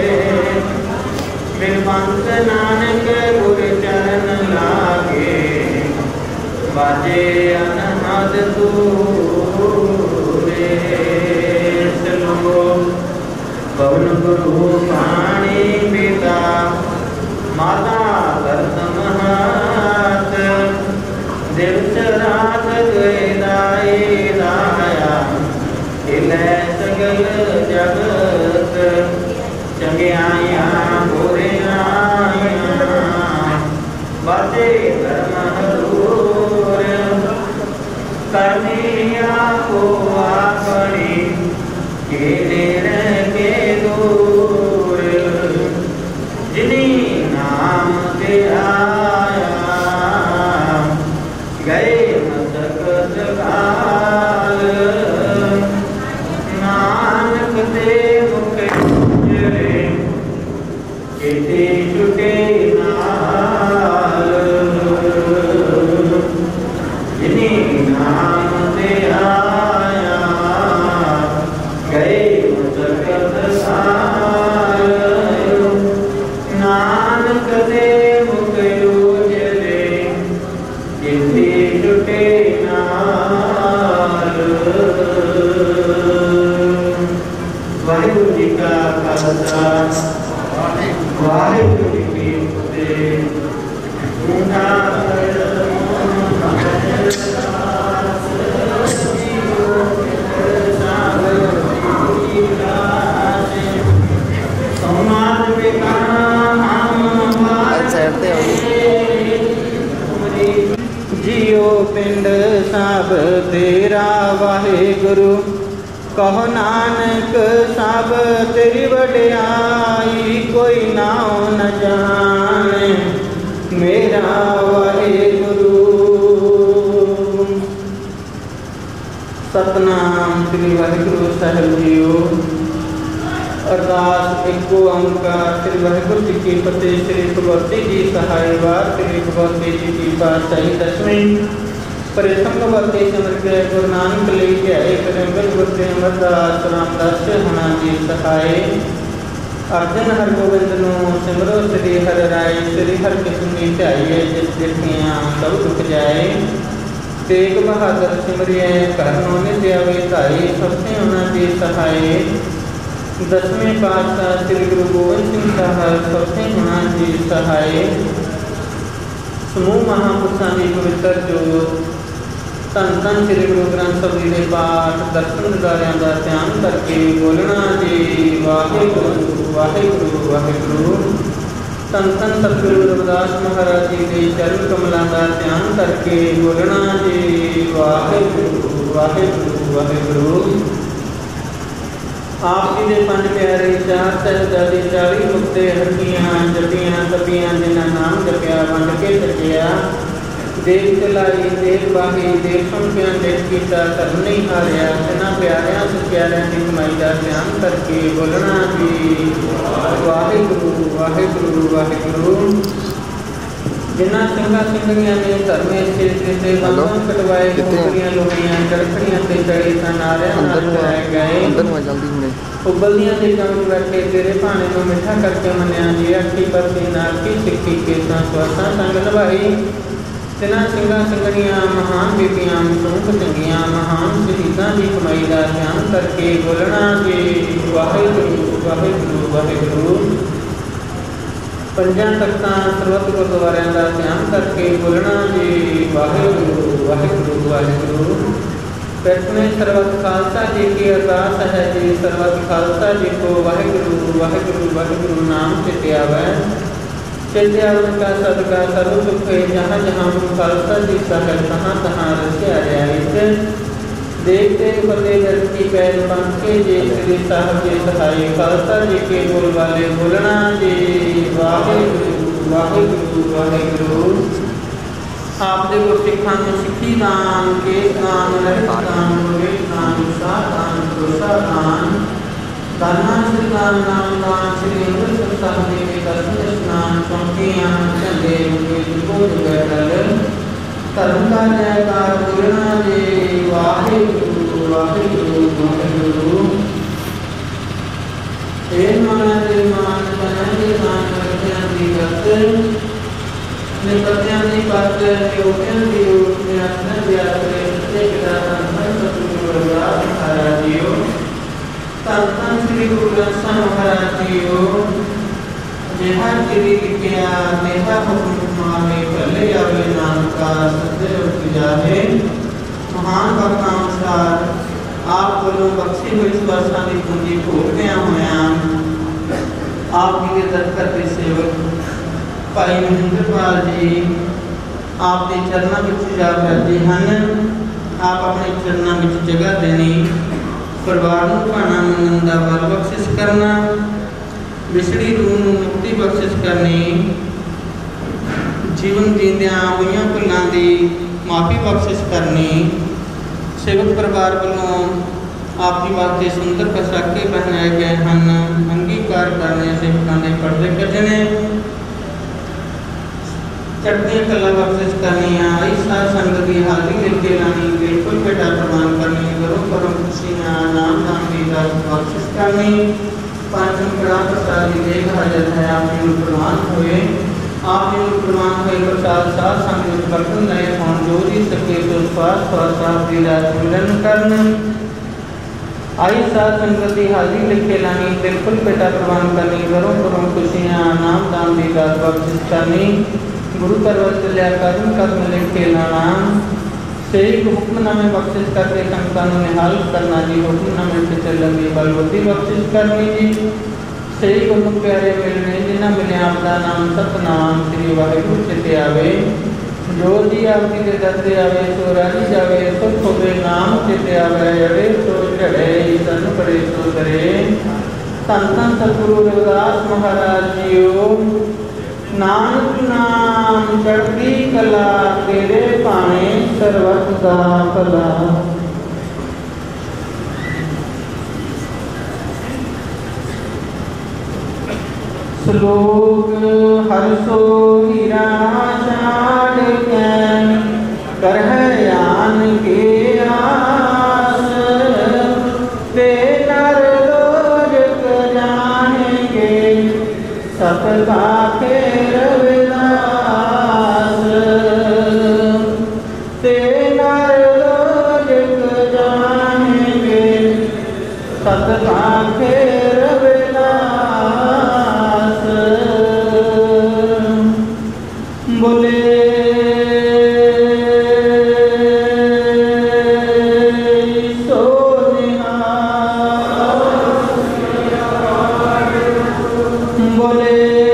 विनवंत नानक गुर चरण लागे बाजे अनहद तूरे पवन गुरु पाणी पिता माता करतम हाथ दिवस रात दाई दाया हिलै सगल जगत चंगियाया बुरियाया बाजे धर्म हजूर करनिया को आपनी के के दूर जिन्हीं नाम के आया गए मसकत काल नानक दे मुख चले केते छुटे नाल जिन्हीं नाम के आया गए मसकत काल नानक दे मुख वाहिगुरु की फतेह। जियो पिंड सब तेरा वाहिगुरु, कहो नानक सब तेरी वड्याई, कोई नाम न जाने मेरा वाहिगुरु। सतनाम श्री वाहिगुरु साहिब जीओ। अरदास एक ओंकार श्री वाहिगुरु जी की फतेह। श्री भगवती जी सहाय वार श्री भगवती जी की पातशाही दसवीं परिसंग भगवती सिमर के गुरु नानक ले ध्याए करेंगल गुरते अमरदास रामदास होना जी सहाय। अर्जन हर गोबिंद नो सिमरो श्री हर राय, श्री हर किस्म ध्याइए जिस देखिया सब रुक जाए। तेग बहादुर सिमरिए कर नो नित्य आवे धाई, सबसे होना जी सहाय। दसवें पातशाह श्री गुरु गोबिंद सिंह साहब सबसे होना जी सहाय। समूह महापुरुषों की पवित्र जोत, धन धन श्री गुरु ग्रंथ साहिब जी के पाठ दर्शन दिदारियां का ध्यान करके बोलना जी वाहिगुरु वाहिगुरु वाहिगुरु। धन धन सतगुरु रविदास महाराज जी के चरण कमलों का ध्यान करके बोलना जी वाहिगुरु वाहिगुरु वाहिगुरु। आप जी के पंज प्यारे चार साहिबजादे 40 मुक्ते हटियां जपियां तपियां जिन्हां नाम जपिया वंड के जपिया। देव चलाई देव बाही देव सुनपियां देव कीता धर्म नहीं हारिया। तिन्हां प्यारियां सत्यारियां की कमाई का ध्यान करके बोलना जी वाहिगुरु वाहिगुरु वाहिगुरु। जिन्हां सिंघां सिंघड़ियां ने धर्मे क्षेत्र से बंधन कटवाए, गोपरियां लोहियां चरखड़ियां ते चढ़ी नारियां नाल कराए गए। उबलदियां देगां विच बैठे तेरे भाणे नूं मिठा करके मन्निया जी। अखी बरसी नाखी सिक्खी केसां स्वासां संग निभाई। तिन्हां सिंघां सिंघड़ियां महान बीबियां सूख चंगियां, महान शहीदां की कमाई का ध्यान करके बोलना जी वाहिगुरु वाहिगुरु वाहिगुरु। पंजां तख्तां सरबत गुरुद्वारियां का ध्यान करके बोलना जी वाहिगुरु वाहिगुरु वाहिगुरु। प्रथमे सरबत खालसा जी की अरदास है जी, सरबत खालसा जी को वाहिगुरु वाहिगुरु वाहिगुरु नाम चित्यावै। चित्यावन का सदका सर्व सुख है, जहाँ जहाँ गुरु खालसा जी साहिब तहाँ तहाँ रसिया रियायत। देखते फतेह दर की पैर पंखे जी श्री साहब जी सहाय। खालसा जी के बोल वाले बोलना जी वाहिगुरु वाहिगुरु वाहिगुरु। आप दे गुरसिखां नूं सिੱਖੀ दान केस दान रहत दान विवेक दान उत्साह दान भरोसा दान दाना श्री दान नाम दान श्री अमृतसर साहिब जी के दर्शन स्नान चौकियां झंडे मुके जुगो जुगैटल धर्म का जयकार बोलना जी वाहिगुरु वाहिगुरु वाहिगुरु। हे माना जी मान बना जी मान करतियां दी गत निपत्यां दी बात योग्यां दी योग निराशा दी आश्रय सत्य पिता धन सतगुरु रविदास महाराज जीओ। धन धन श्री गुरु ग्रंथ साहिब महाराज जीओ। जिहा चिरी लिखिया तेहा हुक्म मावे भले आवे नानका सत्य रुक जाहे। महान भक्तां अनुसार आप कोलों बख्शी हुई स्पर्शां दी पूंजी भोगदियां होयां आप जी के दर करते सेवक भाई महेंद्रपाल जी आप के चरणों में जा बैठे हैं। आप अपने चरणों में जगह देनी, परिवार को भाना मनन दा बल बख्शिश करना, विछड़ी रूह नूं मुक्ति बख्शिश करनी, जीवन जींदियां होईयां भुलां दी माफ़ी बख्शिश करनी। सेवक परिवार वालों आप जी वास्ते सुंदर पोशाके पहनाए गए हैं। अंगीकार करने सेवकों के पर्दे कटने, चटनियाँ कला बख्शिश करनी, ऐसा संगत की हाजिरी लेके लानी, बिल्कुल बेटा प्रदान करनी, घरों घरों खुशियाँ नाम दान की बख्शिश करनी। पांचम कड़ा प्रसाद देख हाजर है आप जी प्रवान हुए। आप जी प्रवान हुए प्रसाद साथ संगत बर्तन नए हों जो जी सके तो स्वास्थ्य स्वास्थ्य आप जी रात मिलन करन। आई साध संगति हाजी लिखे लानी बिल्कुल बेटा प्रवान करनी करो करो खुशियाँ नाम दान दी दात बख्शिश करनी गुरु करवत लिया करुण कदम लिखे नाम से हुक्मनामे बख्शिश करके संगतां नूं निहाल करना जी हुक्मनामे से चलन की बलबुद्धि बख्शिश करनी जी सही गुरु प्यारे मिलने जिन्हें मिले आपका नाम सतनाम श्री वाहिगुरू चिते आवे जो जी आपकी के दरते आवे सो राजी जावे सुख होवे नाम चिते आवे अड़े सो झड़े सन पड़े सो करे धन धन सतगुरु रविदास महाराज जीओ नानक नाम चढ़ती कला तेरे पाने सर्वत दा भला। श्लोक हर सो हीरा छाड़ कैन करह यान के आस ते नर लोक जानेंगे सबका फेर विलास ते नर लोक जानेंगे सबका फेर बोले सो बोले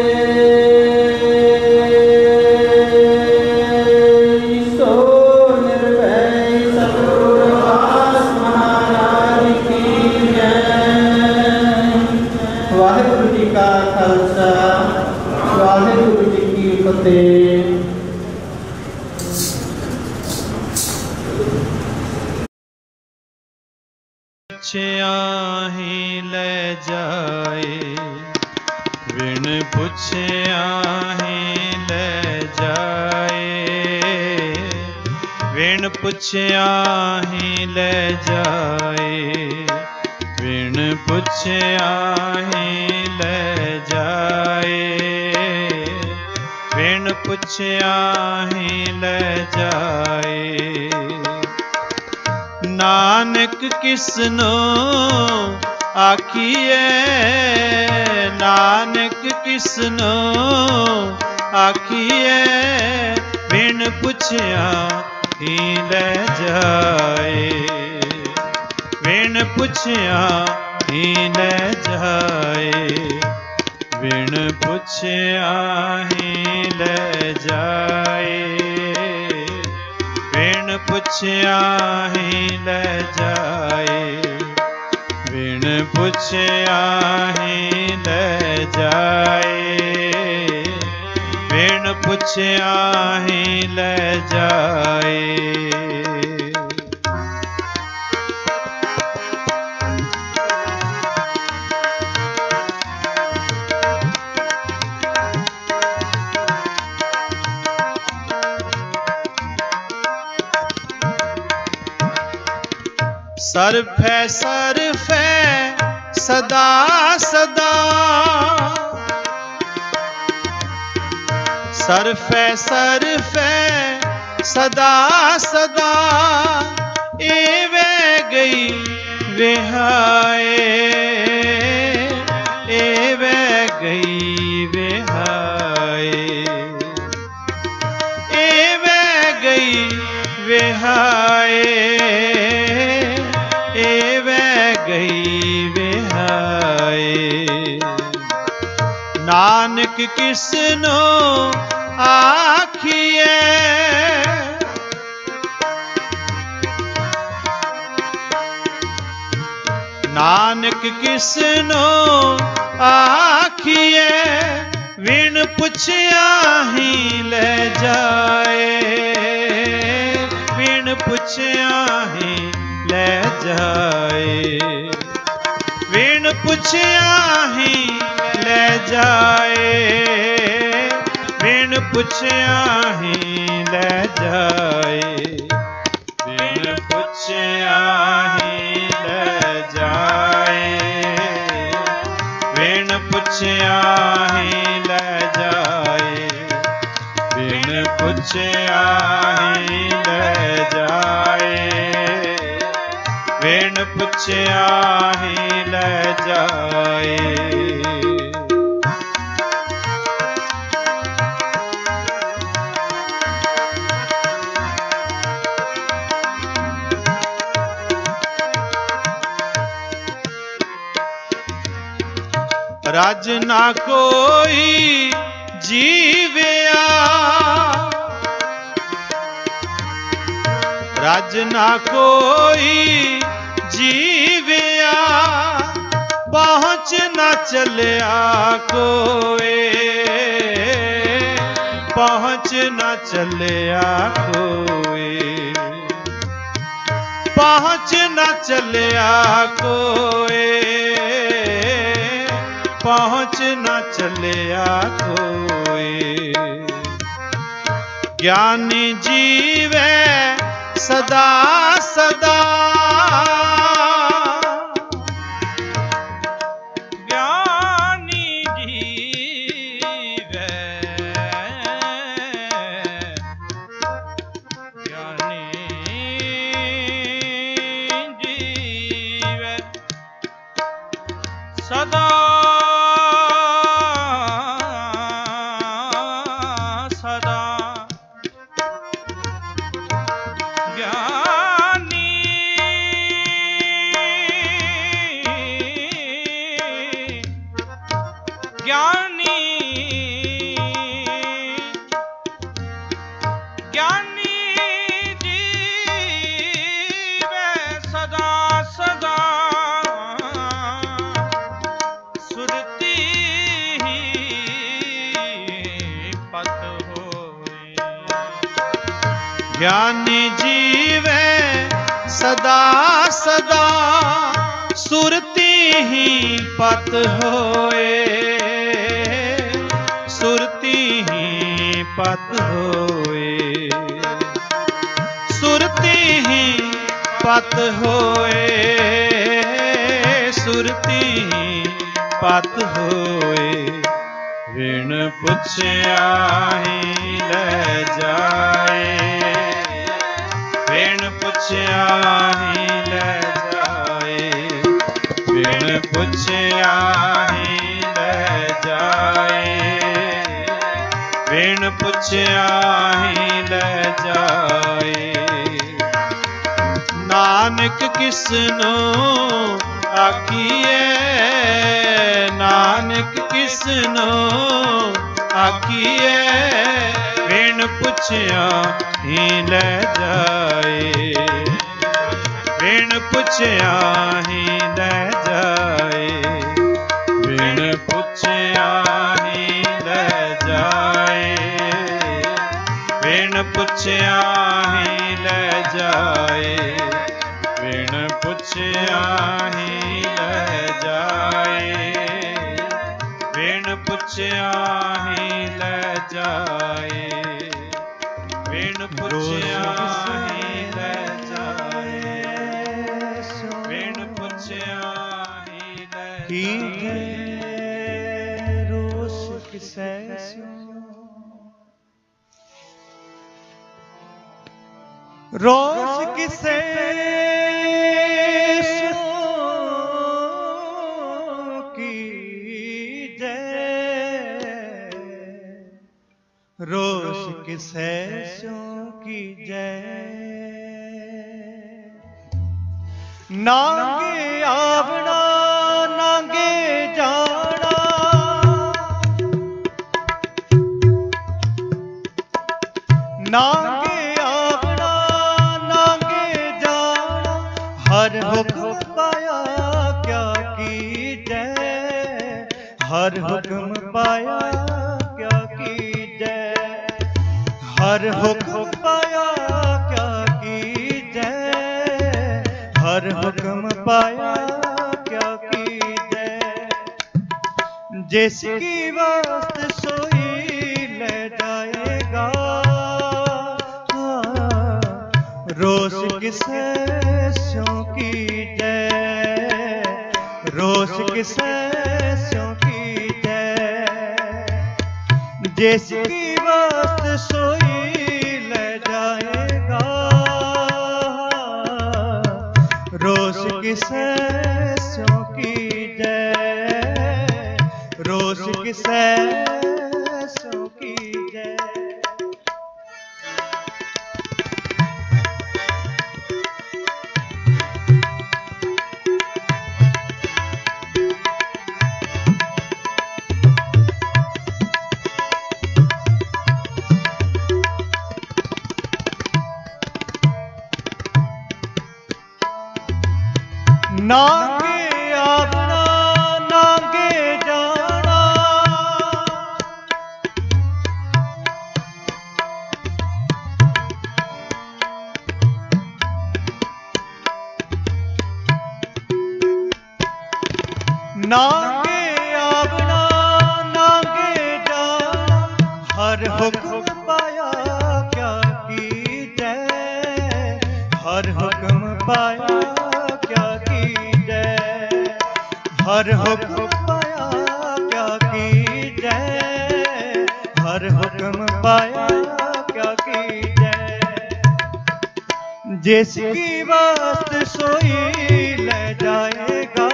सो निर्भय सतगुरु रविदास महाराज की जय। वाहिगुरु जी का खालसा वाहिगुरु जी की फतेह।
पुछिया ही ले जाए बिन पुछिया ही ले जाए बिन पुछिया ही ले जाए बिन पुछिया ही ले जाए बिन पुछिया ही ले जाए। नानक किसनो आखिए नानक किसनो आखिए बिन पुछिया ही ले जाए बिन पुछिया ही ले जाए बिन पुछिया ही ले जाए बिन पुछिया ही ले जाए बिन पुछिया ही ले जाए बिन पुछिया ही ले जाए। सरफे सरफे सदा सदा सरफे सरफे सदा सदा एवे गई विहाए एवे गई विहाए एवे गई विहाए एवे गई विहाए। नानक किसनो आखिए नानक किसनो आखिए बिन पुछिया ही ले जाए बिन पुछिया ही ले जाए बिन पुछिया ही ले जाए बिन पुछिया ही ले जाए बिन पुछिया ही ले जाए बिन पुछिया ही ले जाए बिन पुछिया ही ले जाए बिन पुछया ही ले जाए। राज ना कोई जीविया, राज ना कोई जीविया, पहुँच ना चलिया कोई, पहुँच ना चलिया कोई, पहुँच ना चलिया कोई, पहुँच न चलिया कोई। ज्ञानी जीवे सदा सदा, ज्ञानी जीवे, ज्ञानी जीवे सदा ज्ञानी जीवे सदा सदा, सुरती ही पत होए, सुरती ही पत होए, सुरती ही पत होए, सुरती ही पत होए। बिन पुछया ही ले जाए, बिन पुछया ही ले जाए, बिन पुछया ही ले जाए, बिन पुछया ही ले जाए। नानक किसनो आखिए, नानक किसनो आखिए, बिन पुछया ही ले जाए, बिन पुछया ही ले जाए, बिन पुछया ही ले जाए, बिन पुछया ही ले जाए, बिन पुछया ही ले जाए, बिन पुछया ही ले जाए, बिन पुछया ही ले जाए, बिन पुछया ही ले जाए।
रोष किसै रोष किसे की जय, रोष किसे की जय। नांगे आवना नांगे जाना, नांगे आवना नांगे जाना, हर हुक्म पाया क्या की जय, हर हुक्म पाया क्या की जय, हर हुक्म पाया क्या की जय, हर हुक्म पाया क्या की जय। जिसकी वास्त सोई ले जाएगा, रोष किसे स्यों की जय, रोष किसे स्यों की जय। जिसकी वास्त सोई ले जाएगा, रोष किसे स्यों कीजै, रोष किसे स्यों कीजै। नागे आवना नागे जाना, नागे आवना नागे जाना, हर हुक्म पाया क्या कीजै, हर हुक्म पाया हर हुक्म पाया क्या कीजै, हर हुक्म पाया क्या कीजै। जिसकी बात सोई ले जाएगा,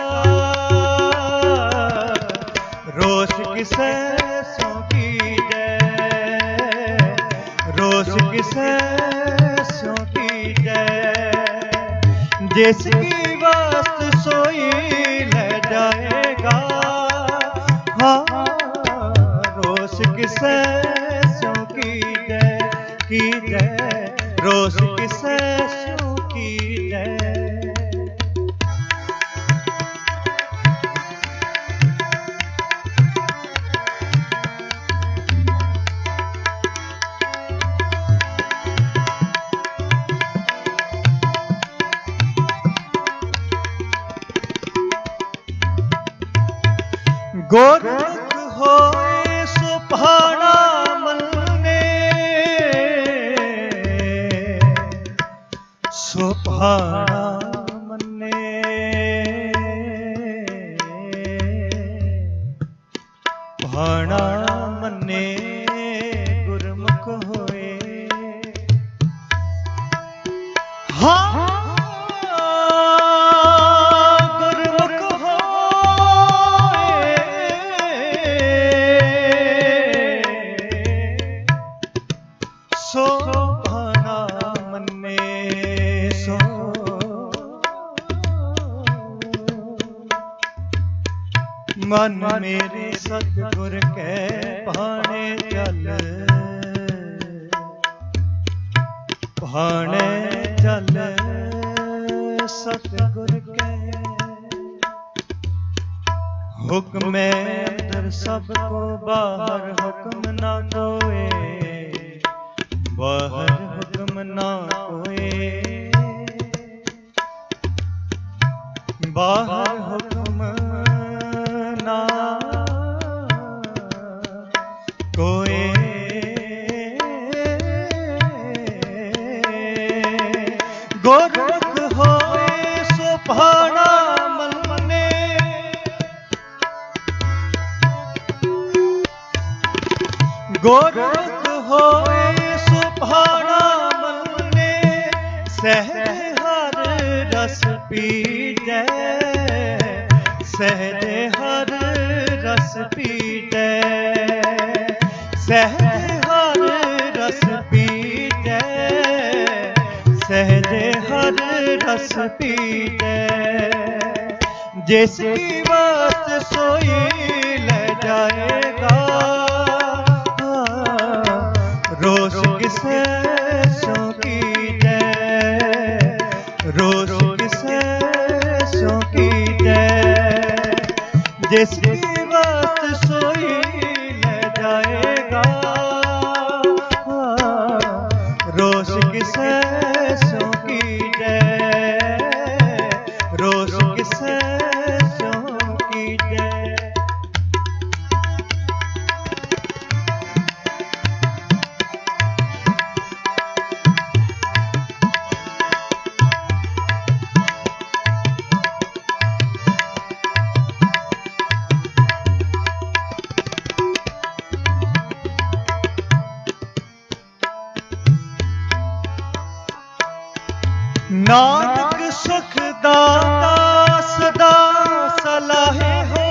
रोष किसे स्यों कीजै, रोष किसे स्यों कीजै। जिसकी बात सोई ले जाएगा, हाँ रोष किसे स्यों कीजै, कीजै रोष किसे स्यों कीजै। गोरख होए सुभाना मन्ने, सुभाना मन्ने, भाना मन्ने गुरमुख होए। हाँ मन मेरे सतगुर के भाने चल, भाने चल सतगुर के। हुक्म अंदर सबको बाहर हुक्म ना कोई, बाहर हुक्म ना कोई, बाहर हुक्म ना कोई। गोरख होए सुभाना मन्ने, गोरख होए सुभाना मन्ने, सहज हर रस पीजै, सहज हर रस पीजै, सहज हर रस पीजै, सहज हर रस पीजै। जिसकी बात सोई ले जाएगा, रोष किसे स्यों कीजै, रोष किसे स्यों कीजै। जिसकी बात सोई ले जाएगा, रोष किसे स्यों कीजै, रोष किसे स्यों कीजै। नानक सुख दाता सदा सलाहे हो।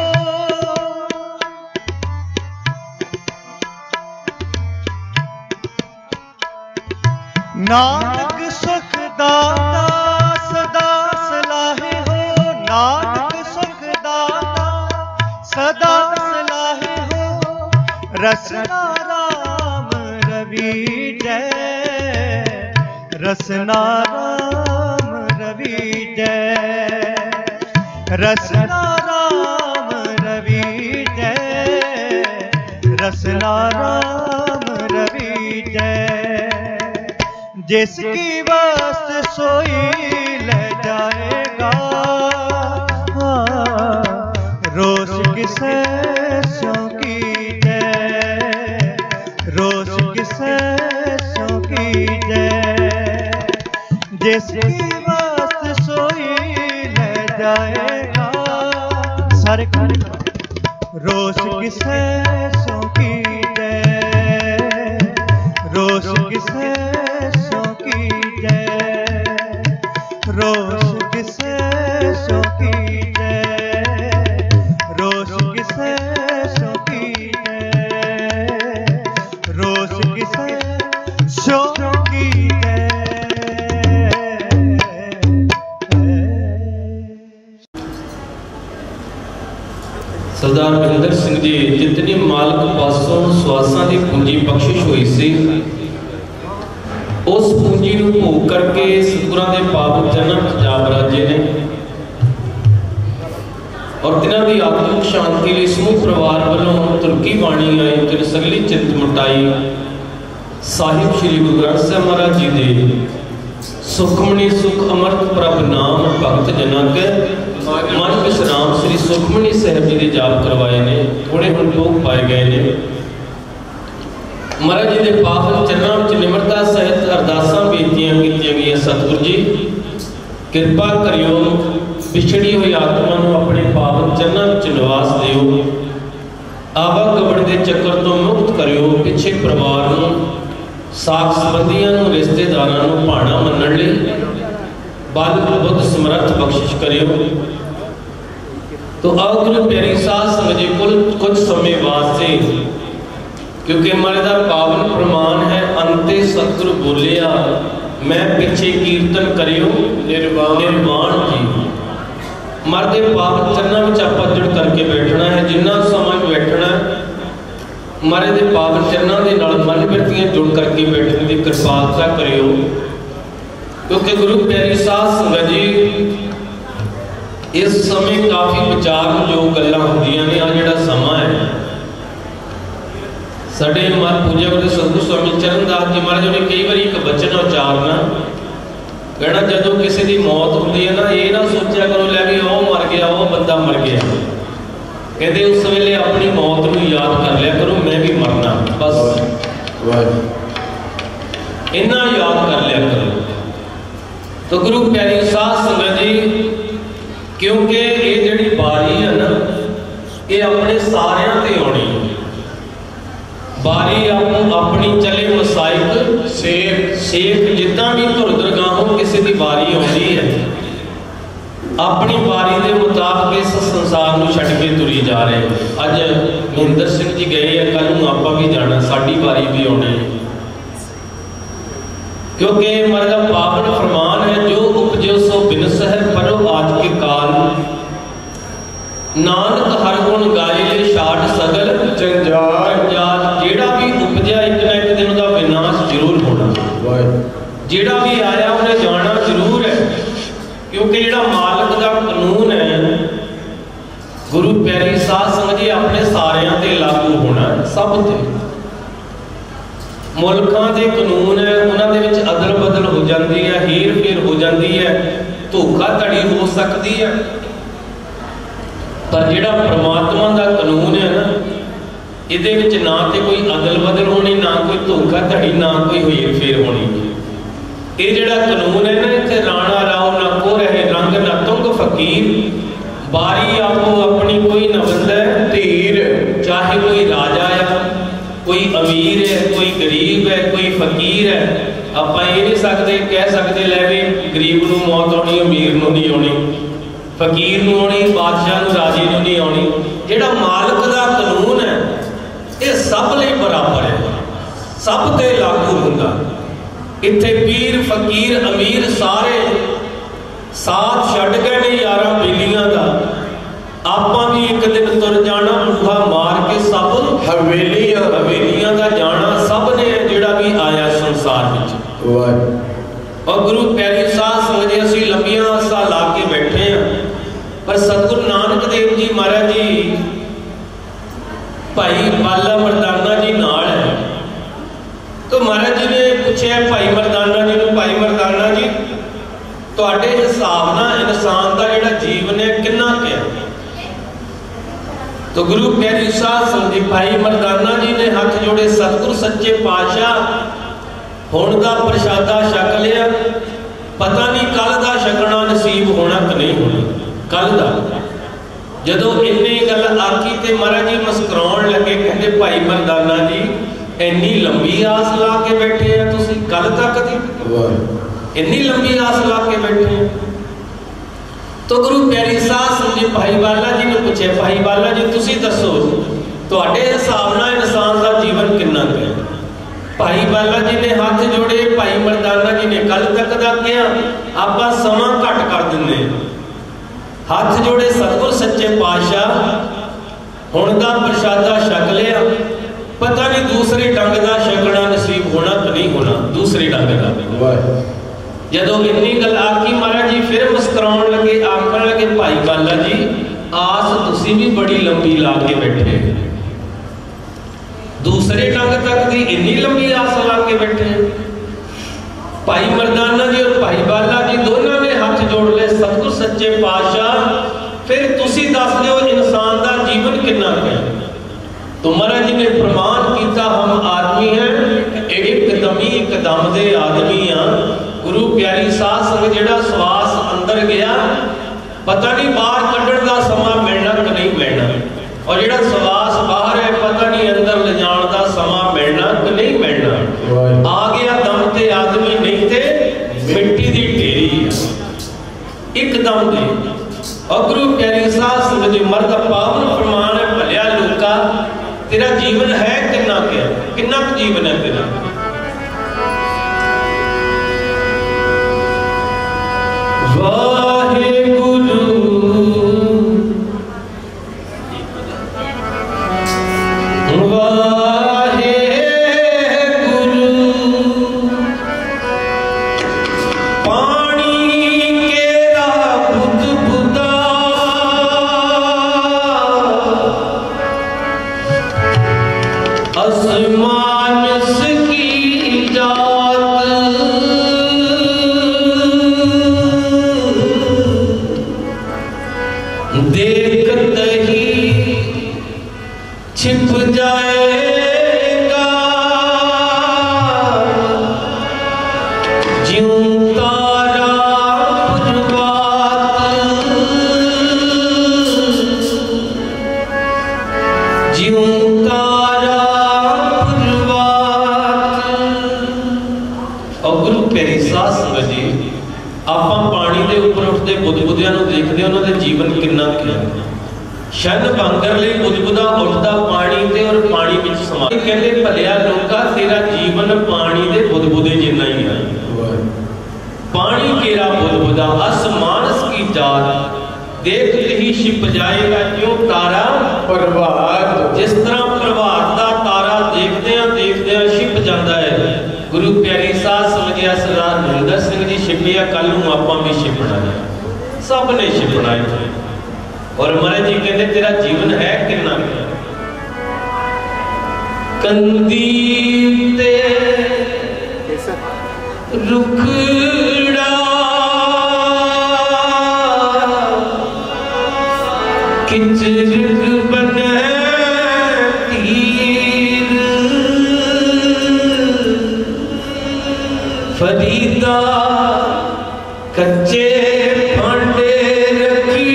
नानक सुख दाता सदा सलाहे हो। नानक सुख दाता सदा सलाहे हो। रसना राम रवि जय, रसना राम रवि जय, रसना राम रवि जय, रसना राम रवि जय। जिसकी वस्त सोई ले जाएगा, रोष किसे सो की जय, रोष किसे सो की जय। जिसकी वस्त सोई ले जाएगा, सारे रोष किसे सो की जय, रोष किसे सो की जय, रोष किसे सो की जय, रोष किसे सो की जय, रोष किसे सो की जय।
सरदार महेंद्र सिंह जी जितनी मालक पासों सवासां की पूंजी बख्शिश हुई सी, उस पूंजी ਨੂੰ ਭੋਗ करके सतगुਰਾਂ ਦੇ पावन चरणों ਵਿੱਚ ਜਾ ਬਰਾਜੇ ਨੇ। और तिन्हां दी आत्मिक शांति ਲਈ समूह परिवार ਵੱਲੋਂ ਤੁਰਕੀ ਬਾਣੀ ਆਈ ਤੇ ਸਗਲੀ ਚਿੰਤ ਮਟਾਈ ਸਾਹਿਬ श्री गुरु ग्रंथ साहिब महाराज जी ਦੇ सुखमणि सुख अमृत प्रभ नाम भगत जना के मन विश्राम श्री सुखमणि साहिब जी के जाप करवाए ने। थोड़े हुण लोग पाए गए ने। महाराज जी के पावन चरणों में निमरता सहित अरदासां बेनतियां कीतियां गईयां। सतगुरु जी किरपा करियो, पिछड़ी हुई आत्मा नूं अपने पावन चरणों में निवास दिओ। आवागमन के चक्कर तो मुक्त करियो। पिछे परिवार नूं, साख संबंधियों नूं, रिश्तेदारां नूं भाणा मनण लई बल बुद्ध समर्थ बख्शिश करियो। तो आओ गुरु प्यारी साध संगत जी कुछ समय वास्ते, क्योंकि हमारे दा पावन प्रमाण है अंते सतगुरु बोलिया मैं पिछे कीर्तन करियो निर्वाण जी। मरदे पावन चरणों में आपां जुड़ करके बैठना है। जिन्ना समय बैठना मारे दे पावन चरणों के नाल मन बिरतियां जुड़ करके बैठने की कृपालता करियो। क्योंकि गुरु प्यारी साध संगत जी इस समय काफ़ी विचार जो गल्लां होंदियां ने। आ जिहड़ा समा है साडे मां पूजा गुरु सतगुरु स्वामी चरणदास जी महाराज ने कई बार एक बचन उचारना कहना, जदों किसी की मौत होती है ना, ये ना सोचा करो लै भी वो मर गया, वो बंदा मर गया। कहते उस वेले अपनी मौत को याद कर लिया करो, मैं भी मरना, बस इन्ना याद कर लिया करो। तो गुरु प्यारी साध संगत जी, क्योंकि ये जिहड़ी बारी है ना, ये अपने सारियां ते आउणी। बारी अपनी चले मसाइक शेख जिदा भी धुर दरगाहों किसी की बारी आती है, अपनी बारी के मुताबिक इस संसार को छड्ड के तुरी जा रहे हैं। अज महेंद्र सिंह जी गए हैं, कल नूं आपां भी जाना, साडी बारी भी आनी है। क्योंकि हमारा पावन फरमान है, जो उपजो सो बिनस है परो आज के काल। नानक हर गुण गाए ले छाड़ सगल जंजाल। जेड़ा भी उपजया एक ना एक दिन उसका विनाश जरूर होना। जेड़ा भी आया उन्हें जाना जरूर है। क्योंकि जेड़ा मालक का कानून है गुरु प्यारी साध संगत जी अपने सारियां ते लागू होना, सब ते। मुल्कां दे कानून है, उन्हां दे विच अदल बदल हो जाती है, हेर फेर हो जाती है, धोखाधड़ी हो सकती है। पर जिहड़ा परमात्मा का कानून है ना, इहदे विच ना तो कोई अदल बदल होनी, ना कोई धोखाधड़ी, ना कोई हेर फेर होनी। ये जिहड़ा कानून है ना, इत्थे राणा राव ना को रहे रंग ना तुंग फकीर। बारी आपो अपनी कोई न बंदे धीर। चाहे कोई राजा है, कोई अमीर है, कोई गरीब है, कोई फकीर है, ਆਪਾਂ ਇਹ नहीं सकते कह सकते लै भी गरीब नूं मौत आउणी अमीर नूं नहीं आउणी फकीर नूं आउणी बादशाह नूं राजे नूं नहीं आउणी जिहड़ा मालिक दा कानून है ये सब लई बराबर है सब ते लागू हुंदा इत्थे पीर फकीर अमीर सारे साथ छड्ड गए ने यारां बेलियां दा आपां भी एक दिन तुर जाना बूहा मार के सब हवेलियां दा जाना सब ने जिहड़ा भी आया संसार विच और गुरु प्यारी साध संगत जी असीं लंबियां आसां ला के बैठे हैं पर सतगुरु नानक देव जी महाराज जी भाई बाला मर्दाना जी नाल है तो महाराज जी ने पूछा भाई मर्दाना जी नूं भाई मर्दाना जी तुहाडे हिसाब नाल इंसान दा जिहड़ा जीवन है किन्ना क्या तो गुरु प्यारी साध संगत जी भाई मर्दाना जी ने हाथ जोड़े सतगुरु सच्चे पातशाह हुण दा प्रशादा छक लिया पता नहीं कल दा छकना नसीब होना कि नहीं होना कल दा जदों इन्नी गल आखी ते महाराज जी मुस्कुराउण लगे कहंदे भाई मर्दाना जी इन्नी लंबी आस ला के बैठे हैं तुसीं कल तक दी इन्नी लंबी आस ला के बैठे हैं तो गुरु प्यारी साध संगत जी भाई बाला जी ने पूछे भाई बाला जी तुसी दसो तुहाडे हिसाब नाल इंसान दा जीवन किन्ना है भाई बाला जी ने हाथ जोड़े भाई मर्दाना जी ने कल तक दा कहा आपां समा घट कर दिंदे हाथ जोड़े सतगुर सच्चे पातशाह हुण दा प्रशादा छक लिया पता नहीं दूसरे ढंग दा छकना नसीब होना कि नहीं होना दूसरे ढंग दा जदों इन्नी गल आखी महाराज जी फिर मुस्कुराउण लगे आखण लगे भाई बाला जी आस तुसी भी बड़ी लंबी ला के बैठे दूसरे ढंग तक दी इन्नी लंबी आस ला के बैठे भाई मर्दाना जी और भाई बाला जी दोनों ने हाथ जोड़ ले सतगुर सच्चे पातशाह फिर तुसी दस दिओ इंसान दा जीवन किन्ना है तो महाराज जी ने प्रमाण किया हम आदमी हैं एकदमी एकदम दे आदमी हाँ गुरु प्यारी साध संगत जिहड़ा श्वास अंदर गया पता नहीं बाहर कड्ढण दा समा मिलना कि नहीं मिलना और जिहड़ा श्वास बाहर है पता नहीं अंदर ले जाण दा समा मिलना कि नहीं मिलना आ गया दम ते आदमी नहीं ते मिट्टी दी ढेरी एकदम दे और गुरु प्यारी साध संगत जी मर्द पावन प्रमाण है भलिया लोका तेरा जीवन है किन्ना क्या किन्ना जीवन है तेरा वाहे गुरु वाहे गुरु पानी केरा बुद बुदा आसमान की जात देखते ही छिप जाएगा ज्यों तारा पुरवात ज्यों तारा पुरवात और गुरु प्यारी साध संगत जी आपां पानी दे उपर उठते बुदबुदियां नूं देखदे उन्हां दे जीवन किन्ना क्या शन भांगर लई बुदबुदा उठदा पानी ते और पानी विच समा कहंदे भलिया लोका तेरा जीवन पानी दे बुदबुदे जिन्ना ही है पानी केरा बुदबुदा आसमानस की जात देखते ही छिप जाएगा क्यों तारा प्रभात जिस तरह प्रभात दा तारा देखदे छिप जाता है गुरु प्यारी साध समझिया सरदार नरेंद्र सिंह जी छिपिया कल नूं आपां भी छिपना है सब ने छिपना है और महाराज जी कहते तेरा जीवन है किन्ना कंदी ते रुखड़ा किचरक बने तीर फरीदा कच्चे भांडे रखी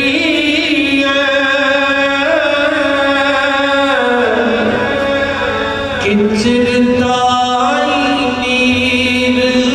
किचरताई नीर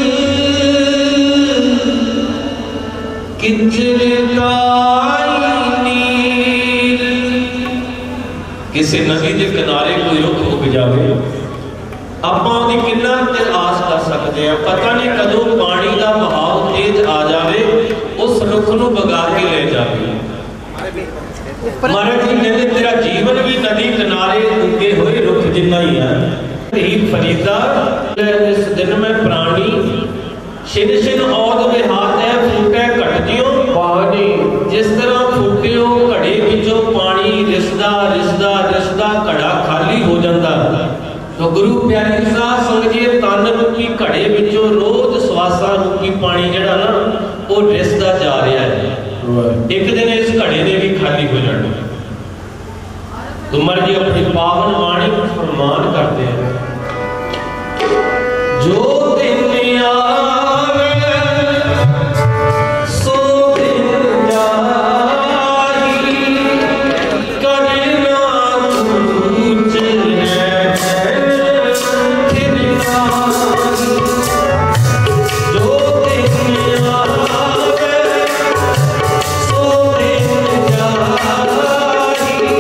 किसी नदी के किनारे कोई रुख उग जाए, ਆਪਾਂ ਉਹਦੀ किन्ना चिर आस कर सकते हैं। पता नहीं कदों पानी का बहाव तेज आ जाए, उस रुख को बगा के ले जाए। महाराज जी कहते तेरा जीवन भी नदी किनारे उगे हुए रुख जिन्ना ही है। फरीदा इस दिन में प्राणी छिन छिन औद विहात है, फूटे घट दियो पानी। जिस तरह फूटे घड़े विचों पानी रिसदा रिसदा रिसदा घड़ा खाली हो जाता, तो गुरु प्यारी साध संगत जी तन रूपी घड़े विचों रोज सवासा रूपी पानी जिहड़ा ना वो रिसदा जा रहा है। एक दिन इस घड़े ने भी खाली हो जाना। तुमर जी अपनी पावन वाणी को फरमान करते हैं, जो दिन आवे सो दिन जाही, करना कुछ है फिर नाही। जो दिन आवे सो दिन जाही,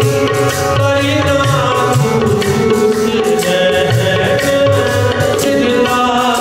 करना कुछ है फिर नाही।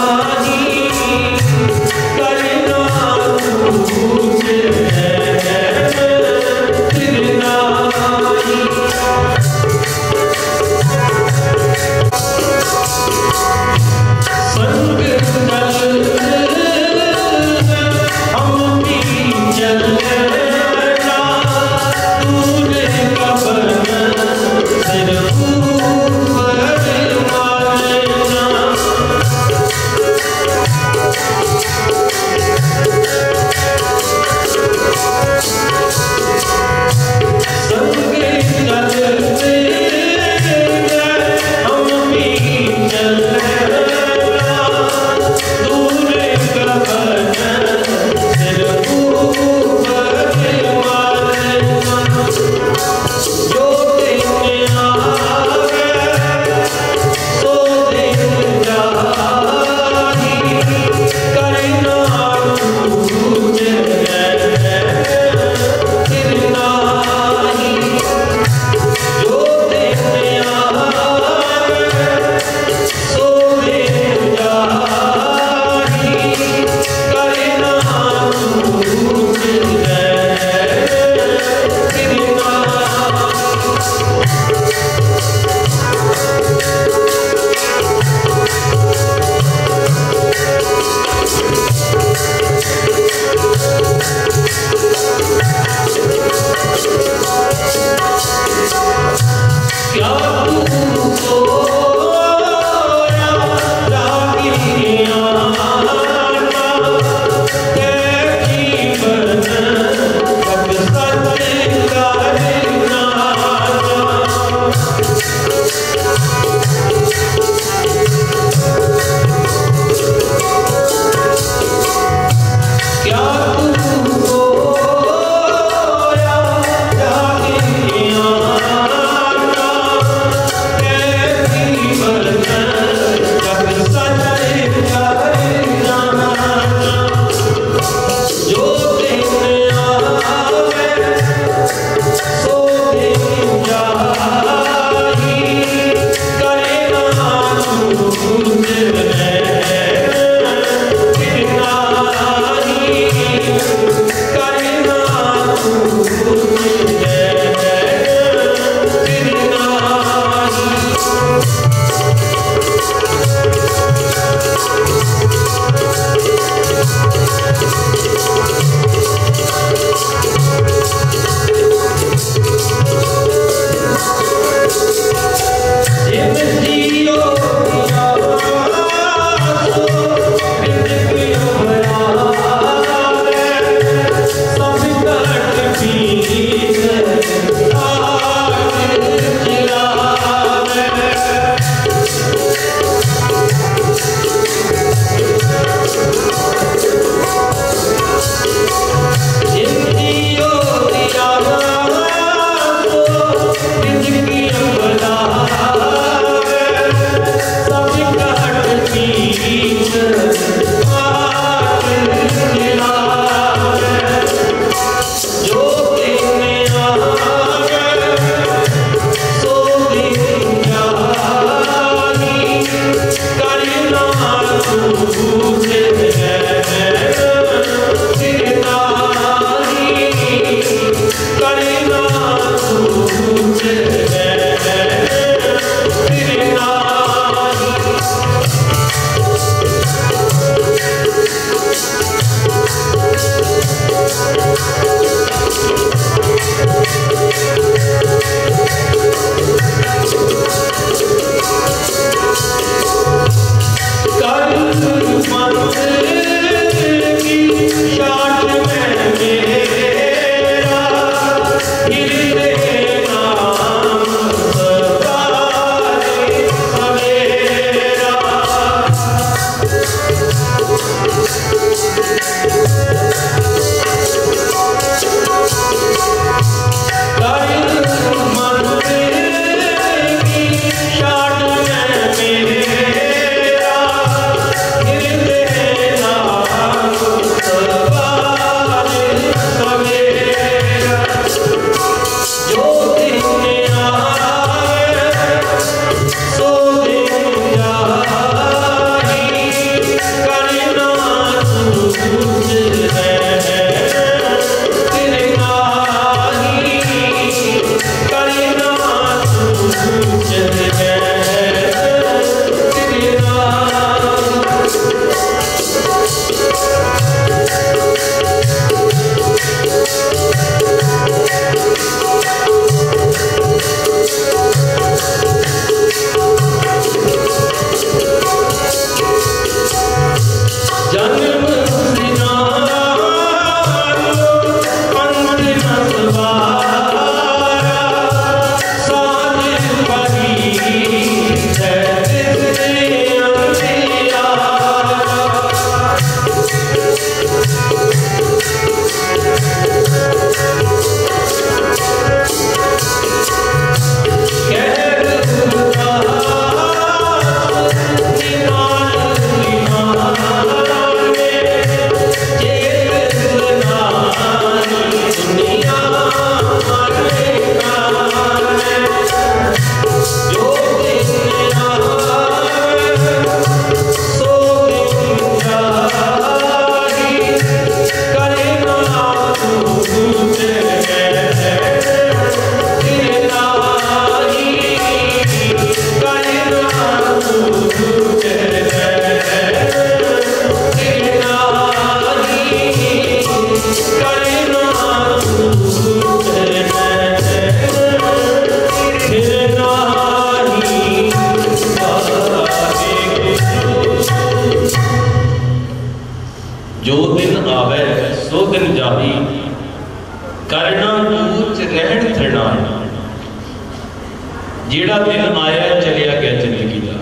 जेड़ा दिन आया चलिया गया जिंदगी का।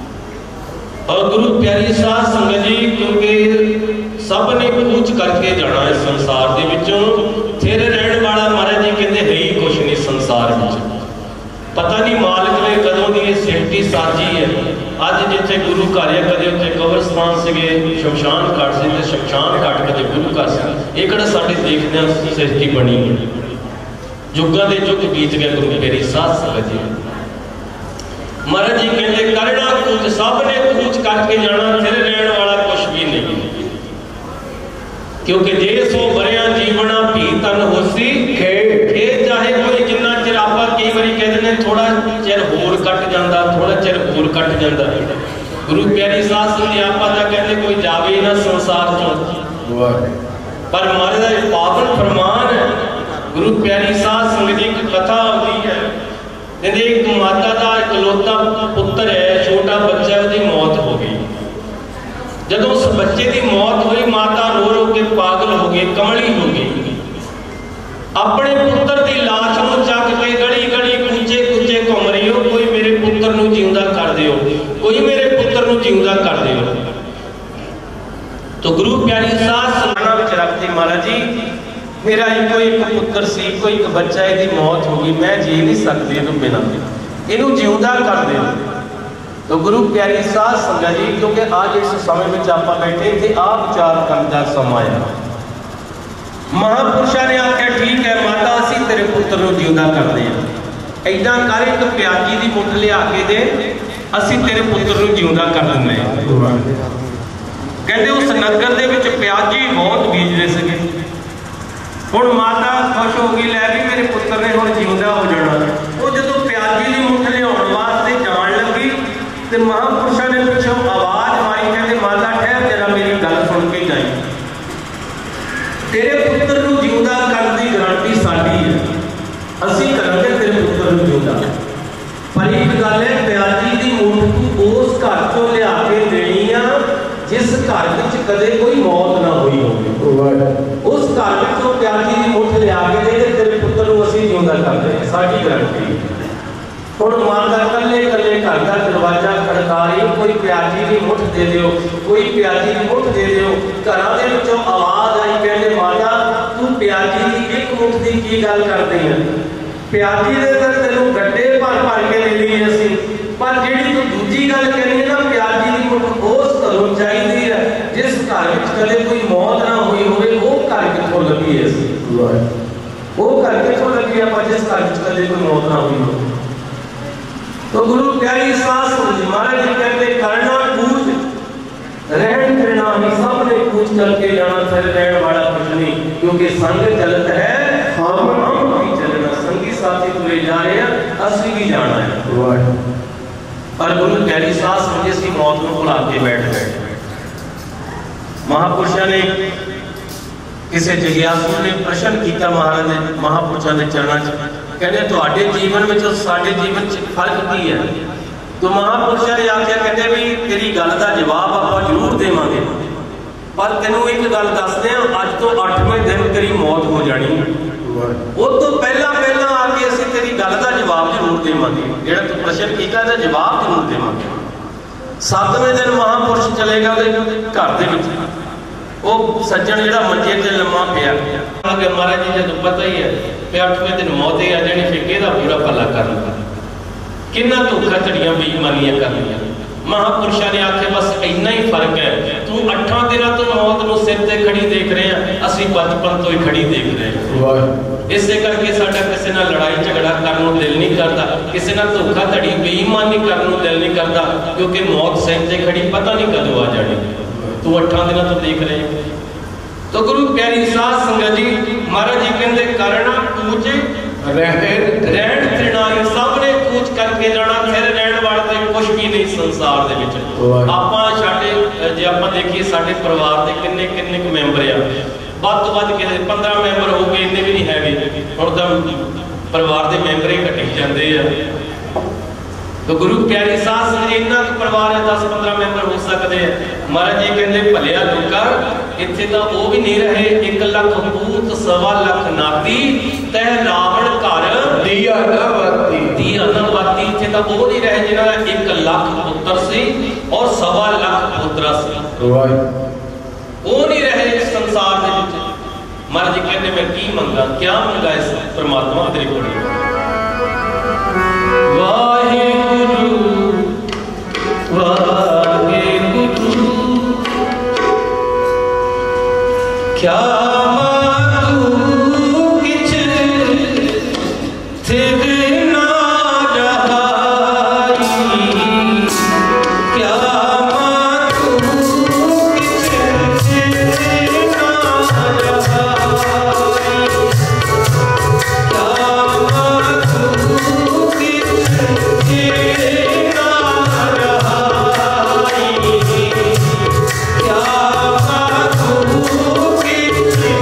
और गुरु प्यारी साध संगत जी, क्योंकि सब ने कूच करके जाना इस संसार के विचों, फिर रहने वाला महाराज जी कहते है ही कुछ नहीं संसार में, पता नहीं मालिक ने कदों की सेफ्टी साजी है। अज जिथे गुरु घर है, कदे उत्थे कब्रस्तान से, शमशान घाट से, शमशान घाट कदे गुरु घर से, ये किहड़ा साडे देखदे सृष्टि बनी युगां दे युग बीत गए। गुरु प्यारी साध संगत जी महाराज जी कहते करना कूच, सब ने कूच करके जाना, फिर रहने वाला कुछ भी नहीं, क्योंकि जे सो वरिया जीवना भी तन होसी खेड, चाहे कोई जिन्ना चिर आपा कई बारी कह देने थोड़ा चिर होर कट जाता, थोड़ा चिर होर कट जाता। गुरु प्यारी साध संगत आपा दा कहते कोई जावे ना संसार चो, पर महाराज पावन फरमान है। गुरु प्यारी साध संगत जी की कथा होती है, एक माता का इकलौता पुत्र है, छोटा बच्चा, उसकी मौत हो गई। जब उस बच्चे की मौत हुई, माता रो रो के पागल हो गई, कमली हो गई। अपने पुत्र की लाश को चक के गली गली कूचे कूचे घूम रही हो, कोई मेरे पुत्र को जिंदा कर दियो, कोई मेरे पुत्र को जिंदा कर दियो। तो गुरु प्यारी साध संगत विच रखती महाराज जी, मेरा इको एक पुत्र सी, कोई एक बच्चा, इसकी मौत हो गई, मैं जी नहीं सकती इनू बिना, इनू जिंदा कर दे। तो गुरु प्यारी साध संगत जी, क्योंकि आज इस समय में आप बैठे थे, आप विचार करने का समय है। महापुरुषों ने आख्या ठीक है माता, असी तेरे पुत्र को जिंदा करते हैं, इदा कर एक प्याजी की मुठ लिया के दे, असी तेरे पुत्र को जिंदा कर देंगे। कहते उस नगर दे विच प्याजी बहुत बीजदे सके। हुण माता खुश हो गई, लै भी मेरे पुत्र ने हुण जिंदा हो जाना। वो जदों प्याजी दी मुठ लियाउण वास्ते जाण लगी ते महापुरुषां ने पिछों आवाज़ मारी, कहते माता ठहर जरा मेरी गल सुन के जाई। तेरे पुत्र नूं जिंदा करन दी गारंटी साडी है, असीं करांगे तेरे पुत्र नूं जिंदा। पर एक गल है, प्याजी दी मुठ तूं उस घर चों लिया के देनी आ जिस घर विच कदे कोई मौत ना हुई होवे। उस घर विचों प्याजी दी मुठ लिया के दे, तेरे पुत्र नूं असीं जिंदा कर देंगे, साडी गारंटी। हुण माता कल्ले कल्ले घर का दरवाजा खड़का रही, कोई प्याजी दी मुठ दे दिओ, कोई प्याजी दी मुठ दे दिओ। घरां दे विचों आवाज़ आई, कहंदे माता तू प्याजी दी एक मुठ दी की गल करदी है? प्याजी दे तां तैनूं गड्डे भर भर के ले लईए असीं, पर जिहड़ी तूं दूजी गल कहनी है ना, प्याजी दी मुठ उस घरों चाहीदी है जिस घर विच कदे कोई मौत ना हुई होवे। वो घर कित्थों लभी है असीं? वो घर कित्थों लभी है पर जिस घर विच कदे कोई मौत ना हुई होवे? तो गुरु प्यारी सास महाराज जी कहते करना कूच रहन फिरना ही सब ने कूच करके जाना, फिर रहन वाला कुछ नहीं, क्योंकि संग चलत है हम भी चलना। संगी साथी तुले जा रहे हैं, असली भी जाना है। पर गुरु प्यारी सास समझे सी मौत को भुला के बैठ गए। महापुरुषों ने किसी जिज्ञासु ने प्रश्न किया महाराज ने महापुरुषों के चरणों च, कहते तुहाडे जीवन में साडे जीवन च फर्क की है? तो महापुरुषों ने आख्या, कहते भी तेरी गल का जवाब आप जरूर देवांगे, पर तेनों एक गल दसदे हां, अज तो 8वें दिन तेरी मौत हो जानी है। वो तो पहला पहला आके असीं तेरी गल का जवाब जरूर देवांगे, जिहड़ा तू प्रश्न किया इहदा जवाब जरूर देवांगे। 7वें दिन महापुरुष चलेगा घर दे विच, वो सज्जन जिहड़ा मंजे ते लम्मा पिया महाराज जी जदों पता ही है कि 8वें दिन मौत ही आ जानी, फिर किहदा पूरा भला करना, किन्ना धोखा धड़ियां बेईमानियां करनियां। महापुरुषों ने आखे बस इन्ना ही फर्क है, तू 8 दिनों तो मौत नूं सिर ते खड़ी देख रहे हैं, असीं बचपन तो ही खड़ी देख रहे हैं। इसे करके साडा किसी नाल लड़ाई झगड़ा करन नूं दिल नहीं करता, किसी नाल धोखा धड़ी बेईमानी करन नूं दिल नहीं करता, क्योंकि मौत सिर ते खड़ी पता नहीं कदों आ जानी, तू 8 दिनों तो देख रहे हैं। तो गुरु प्यारी साध संगत जी महाराज जी कहते करना कूच रहन त्रिनाई, सब ने कूच करके जाना, फिर रहन वाले कुछ भी नहीं संसार दे विच। आपां साडे जे आपां देखिए साडे परिवार दे किन्ने किन्ने मैंबर आ, ਵੱਧ ਤੋਂ ਵੱਧ के 15 मैंबर हो गए, इन्ने भी नहीं हैगे, हुण तां परिवार दे मैंबर ही घटी जाते हैं। तो गुरु प्यारी साध संगत जी इन्ना परिवार है 10-15 मैंबर हो सकते हैं। महाराज जी कहते भलिया लोका इत्थे तां वो भी नहीं रहे, 1 लाख पूत 1.25 लाख नाती, तै रावण घर दिया ना बाती। इत्थे तां वो नहीं रहे जिन्हां दा 1 लाख पुत्र सी और 1.25 लाख पुत्रा सी, वो नहीं रहे संसार दे विच। महाराज जी कहते मैं की मंगा, क्या मंगा इस परमात्मा तेरे कोल? वाहेगुरु वाहेगुरु क्या मांगू किछ थिग ना रहाई, क्या मांगू किछ थिग ना रहाई, क्या मांगू किछ थिग ना रहाई, क्या मांगू किछ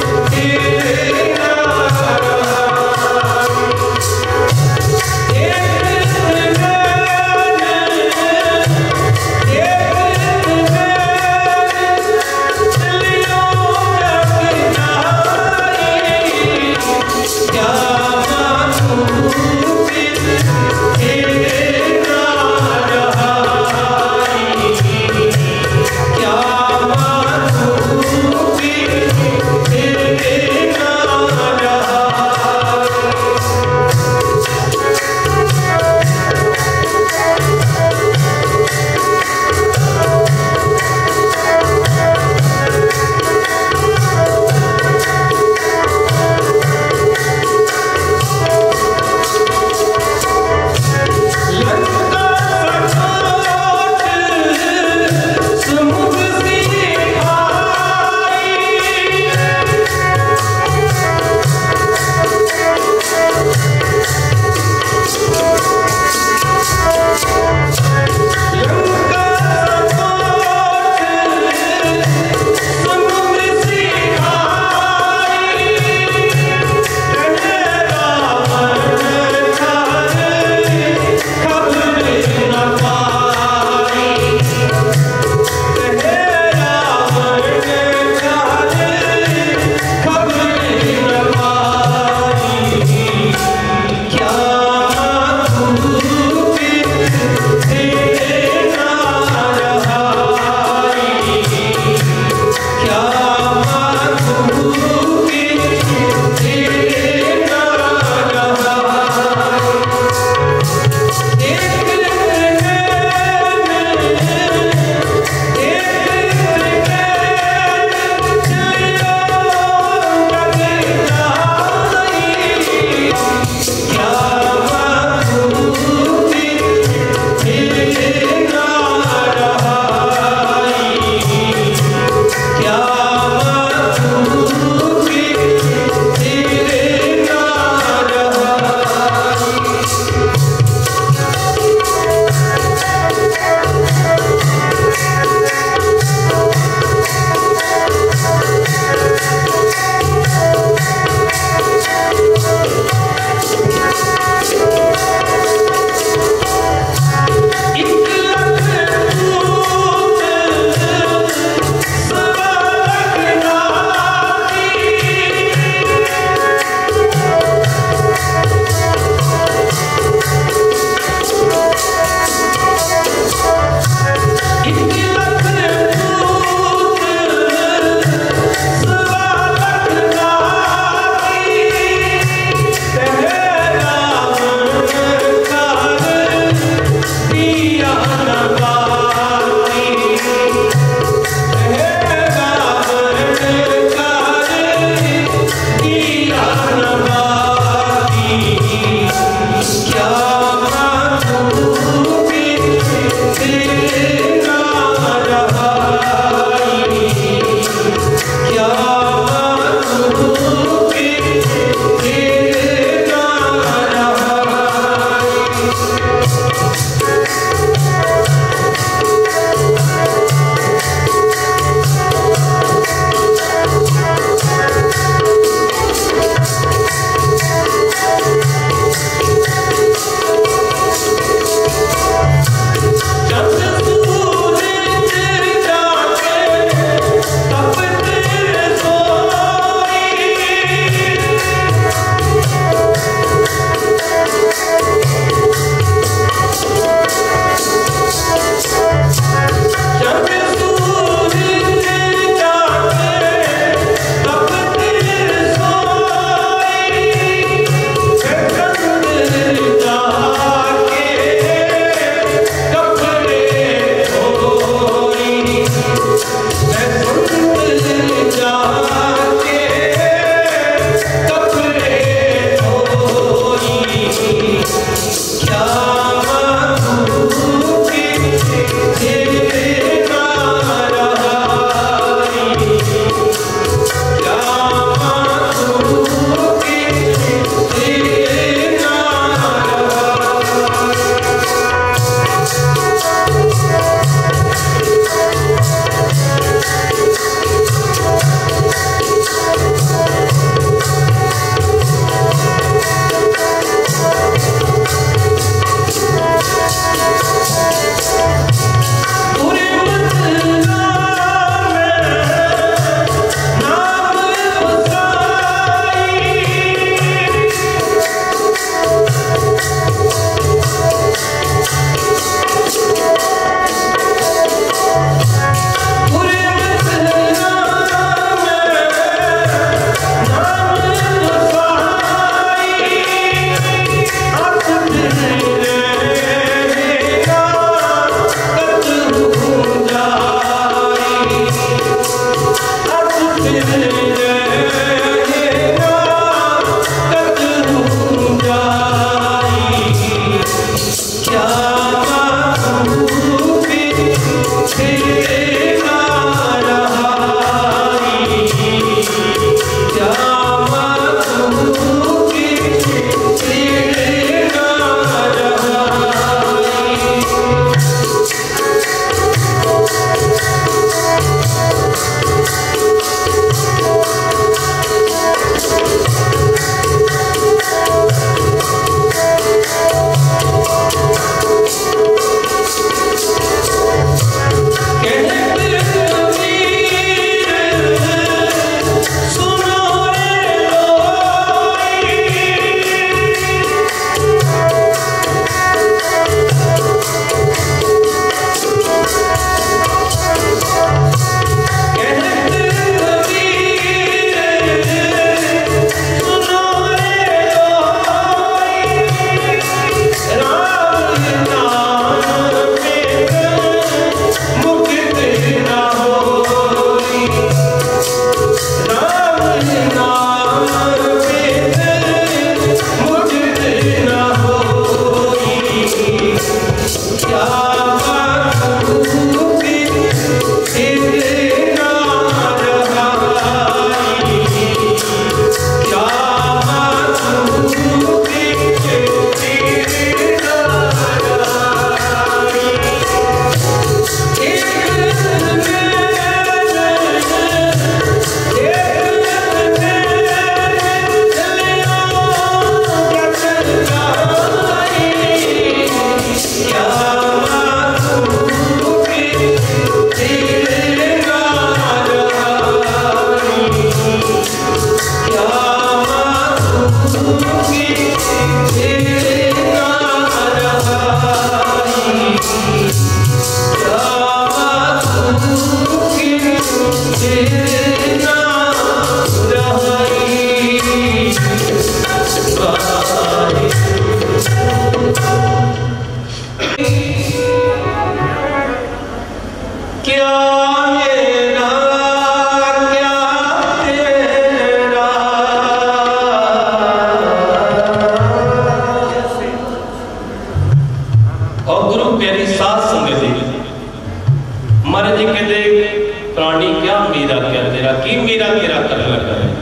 प्राणी क्या मेरा क्या तेरा, की मेरा तेरा कर लगा है।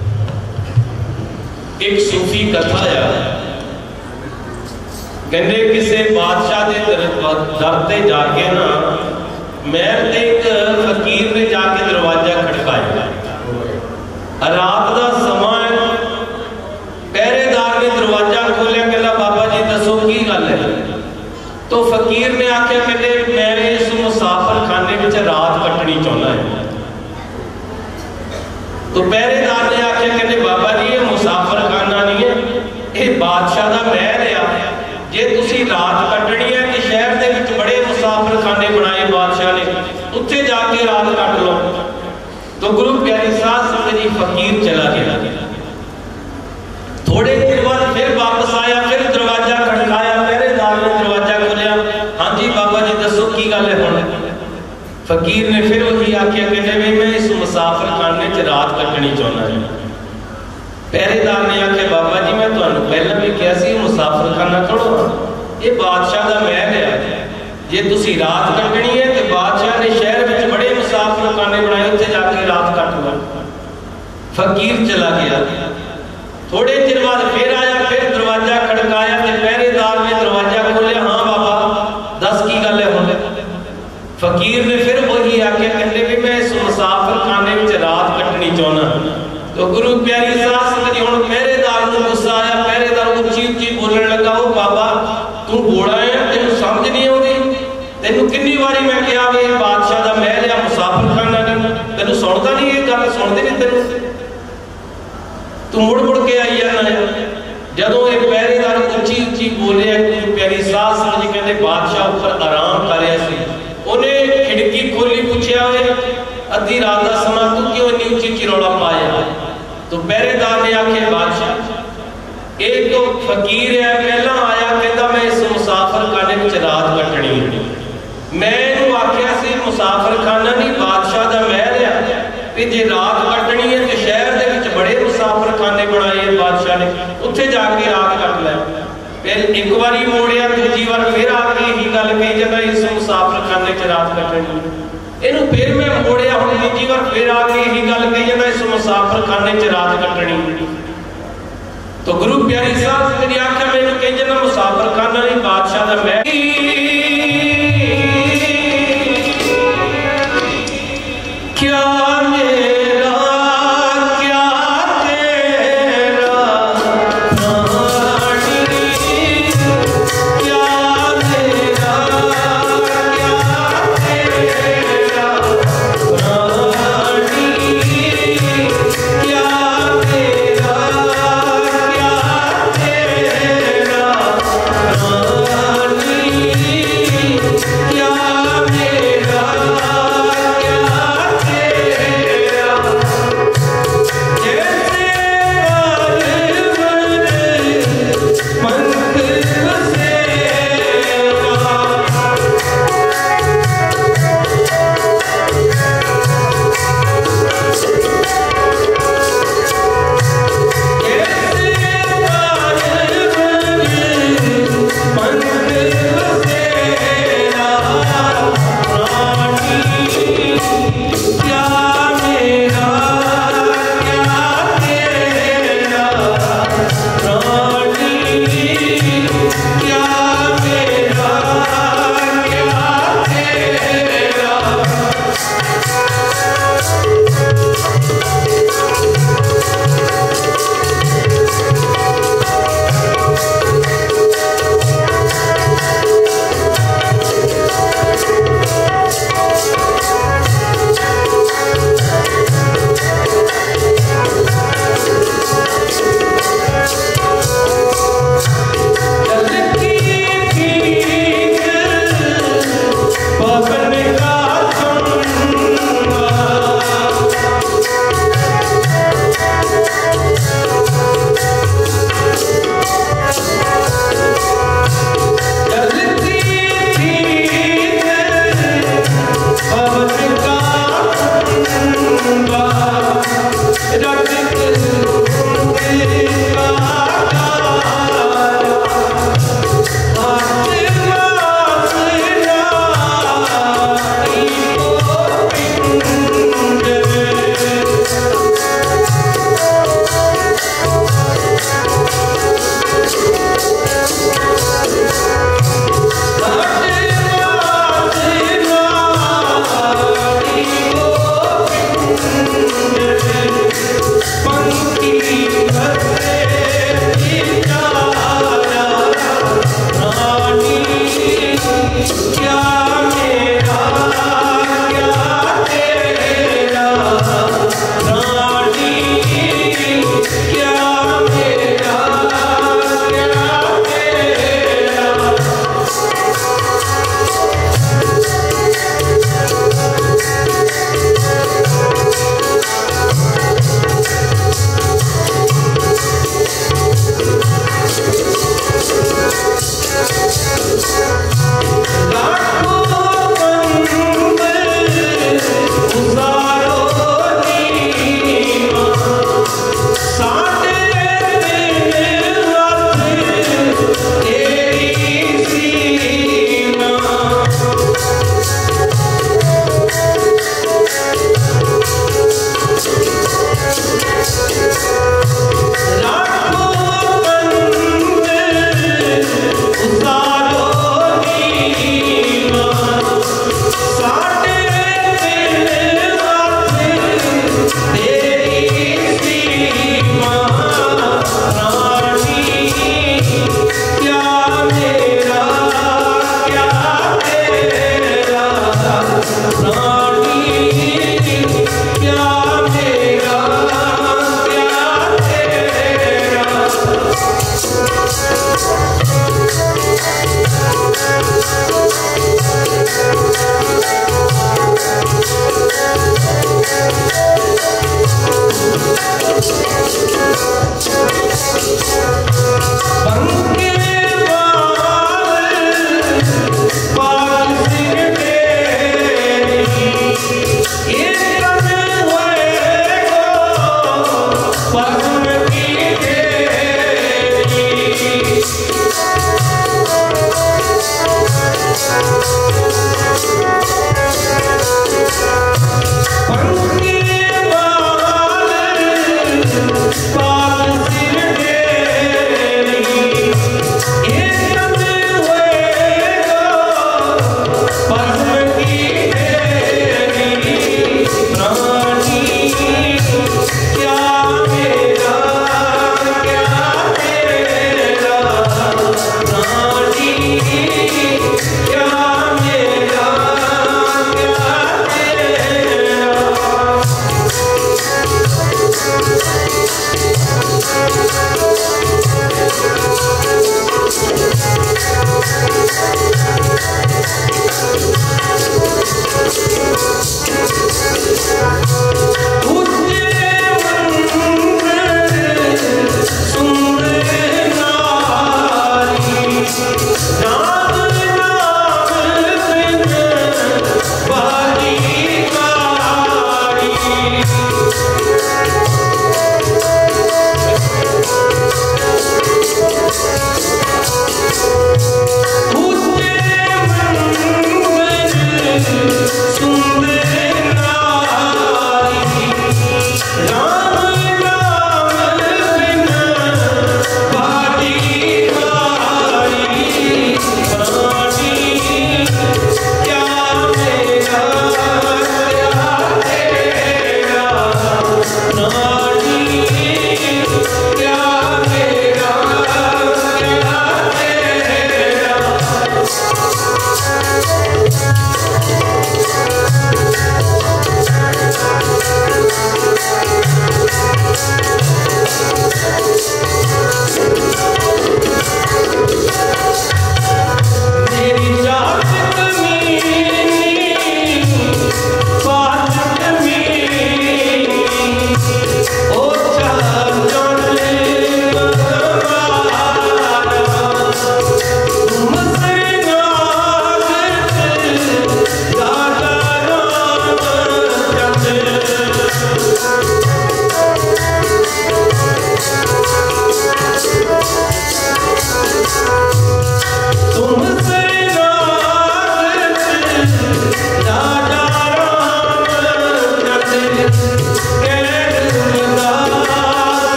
एक सूफी कथा आ, कहते किसी बादशाह के दर ते जाके ना महल ते एक फकीर ने जाके दरवाजा खड़काया। रात का समा है, पहरेदार ने दरवाजा खोलिया, कहता बाबा जी दसो की गल है। तो फकीर ने आख्या कहते मैं इस मुसाफर खाने में रात कटनी चाहना है। तो पहरेदार ने आख्या कहते बाबा जी ये मुसाफर खाना नहीं है, ये बादशाह का महल है, जे तुसी रात कटनी है कि शहर के विच बड़े मुसाफर खाने बनाए बादशाह ने, उत्थे जाके रात कट लो। तो गुरु प्यारी साध संगत जी फकीर चला गया। थोड़े देर बाद फिर वापस आया, फिर दरवाजा खड़काया, पहरेदार ने दरवाजा खोलिया, हाँ जी बाबा जी दसो की गल है हुण। फकीर ने फिर वही आख्या कहते भी मैं इस मुसाफर खाने च रात कटनी चाहना है। पहरेदार ने आख्या बाबा जी मैं तुहानू पहला भी कहा सी मुसाफर खाना थोड़ो, ये बादशाह का महल है, जे तुसी रात कटनी है तो बादशाह ने शहर में बड़े मुसाफर खाने बनाए, उत्थे जाके रात कट लो। फकीर चला गया। थोड़े देर बाद फिर आया, फिर दरवाजा खड़काया, तो पहरेदार ने दरवाजा खोलिया, हाँ बाबा दस की गल है हुण। फकीर ने फिर वही आके कहते भी मैं इस मुसाफर खाने में रात कटनी चाहना। तो गुरु प्यारी साध संगत जी हुण पहरेदार को गुस्सा आया, पहरेदार उच्ची उच्ची बोलने लगा, ओ बाबा तू बोला है, तेन समझ नहीं आती, तेन कितनी बारी मैं कहा भी बादशाह का महल है मुसाफर खाना नहीं, तेन सुनता नहीं, ये गल सुनते नहीं, तेन तू मुड़ मुड़ के आई जाना है। जदों एक पहरेदार उच्ची उच्ची बोलिया, गुरु प्यारी साध संगत जी कहते बादशाह ऊपर आराम कर रहा सी, उन्हें खिड़की खोली, पूछया अद्धी रात का समा तू क्यों इन्नी उच्ची उच्ची रौला पाया। तो पहरेदार ने आखे बादशाह एक तो फकीर है, पहला आया कहता मैं इस मुसाफर खाने में रात कटनी है, मैं इन्हू आख्या सी मुसाफर खाना नहीं बादशाह का महल है, जे रात कटनी है तो शहर के बड़े मुसाफर खाने बनाए बादशाह ने, उत्थे जाके रात कट लै। फिर एक बारी मोड़िया, दूजी बार फिर आके यही गल कही जाता इस मुसाफर खाने च रात कटनी, इनू फिर मैं मोड़िया, हुण तीजी बार फिर आके यही गल कही जाता इस मुसाफर खाने च रात कटनी। तो गुरु प्यारी साहब संगत जी आख्या मैं इनू कही जाना मुसाफर खाना नहीं बादशाह दा महल। क्या मेरा क्या तेरा प्राणी, क्या मेरा क्या तेरा प्राणी, क्या मेरा क्या तेरा प्राणी।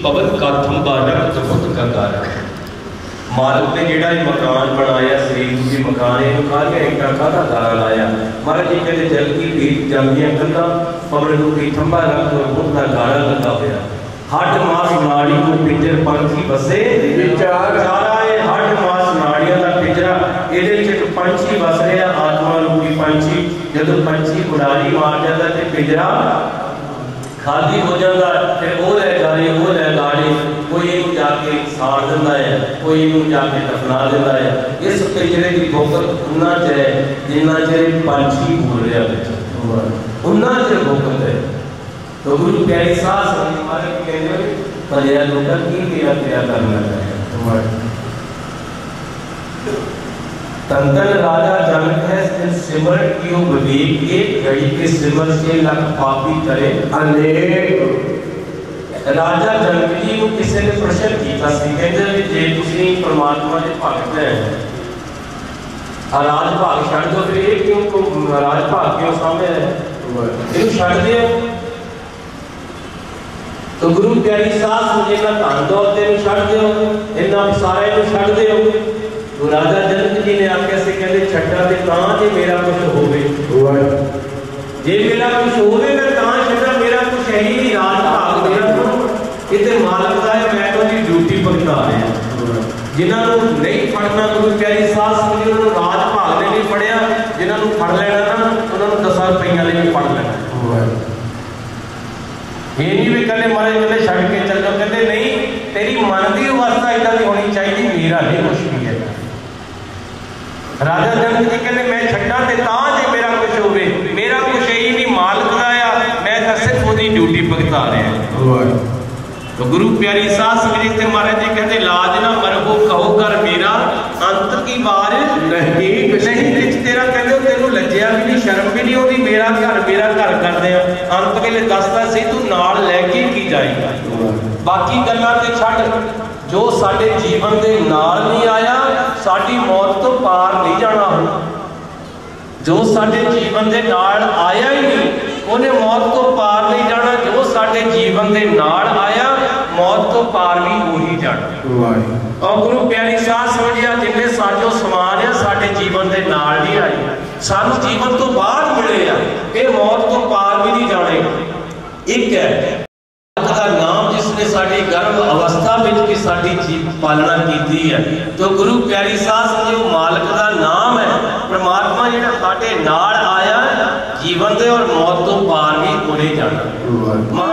पवन का थंबा रक्त बुत का गारा। मालिक ने जिहड़ा ये मकान बनाया शरीफ जी मकान ये खालिया इट्टां काहदा गारा लाया। महाराज जी कहते जल की बीत जांदियां कंधां पवन रूपी थंबा रक्त बुत का गारा लगा होया। हड्ड मास नाड़ी को पिंजर पंछी बसे चारा ये हड्ड मास नाड़ियां दा पिंजरा इहदे विच पंछी बस रहा आत्मा रूपी पंछी। जदों पंछी उड़ारी मार जाता ते पिंजरा खाली हो जाता फिर वो लै गाड़ी वो लै गाड़ी कोई इनू जाके साड़ दिंदा है कोई इनू जाके दफना दिंदा है। इस पिंजरे की भुखत उन्ना चिर है जिन्ना चिर पंछी बोल रहा उन्ना चिर भुखत है। तो गुरु प्यारे साथ संगत महाराज कहते भलिया लोका की मेरा तेरा करना है। तंदन राजा जनक है सिमर क्यों विवेक एक घड़ी के सिमर से लख पापी करे अनेक। राजा जनक जी को किसी ने प्रश्न किया कहते जे तुसी परमात्मा के भगत है राज भाग छड़ दो फिर ये क्यों राज भाग क्यों सामने है इन छड़ दे। तो गुरु प्यारी साथ मुझे का धन दौलत तेन छड़ दो इन्ना सारे नु छड़ दो। तो राजा जनक जी ने आख्या से कहते छड्डा ते तां जे मेरा कुछ होवे जे मेरा कुछ होवे मैं तां छड्डा मेरा कुछ है ही नहीं राज भाग मेरा इतने मालक का है मैं तो जी ड्यूटी भुगता रहा। जिन्होंने नहीं फड़ना गुरु प्यारी साथ समझी उन्होंने राज भाग ने नहीं फड़िया जिन्होंने फड़ लेना ना उन्होंने 10 रुपया लेके फड़ लेना। ये नहीं भी कहते महाराज कहते छड़ के चल जाओ कहते नहीं तेरी मन की अवस्था इदा की होनी चाहिए मेरा नहीं कुछ भी है। राजा जनक जी कहते मैं छड्डा ते तां जे मेरा कुछ होवे मेरा कुछ यही नहीं मालक का आ मैं तो सिर्फ उसकी ड्यूटी भुगता रहा। तो गुरु प्यारी साथ समझी थे महाराज जी कहते लाज ना मरबो कहो कर मेरा अंत की बार नहीं नहीं तेरा कहते तेनू लज्जिया भी नहीं शर्म भी नहीं होती मेरा घर करते अंत वेले दसदा सी तू नाल लैके की जाएगा। बाकी गल्लां ते छड्ड जो साडे जीवन दे नाल नहीं आया साडी मौत तो पार नहीं जाना। जो साडे जीवन दे नाल आया ही नहीं उन्हें मौत तो पार नहीं जाना। जो साडे जीवन दे नाल आया मौत तो पार भी हो ही जाना। और गुरु प्यारी साथ समझिया जिन्ने साजो समान है साडे जीवन दे नाल नहीं आई सानू जीवन तो बाद मिले आ ये मौत तो पार भी नहीं जाने। एक है का नाम जिसने साडी गर्भ अवस्था में की साडी पालना की है। तो गुरु प्यारी साथ समझो मालक का नाम है परमात्मा जिहड़ा साडे नाल आया जीवन दे और मौत तो पार भी होने जाना।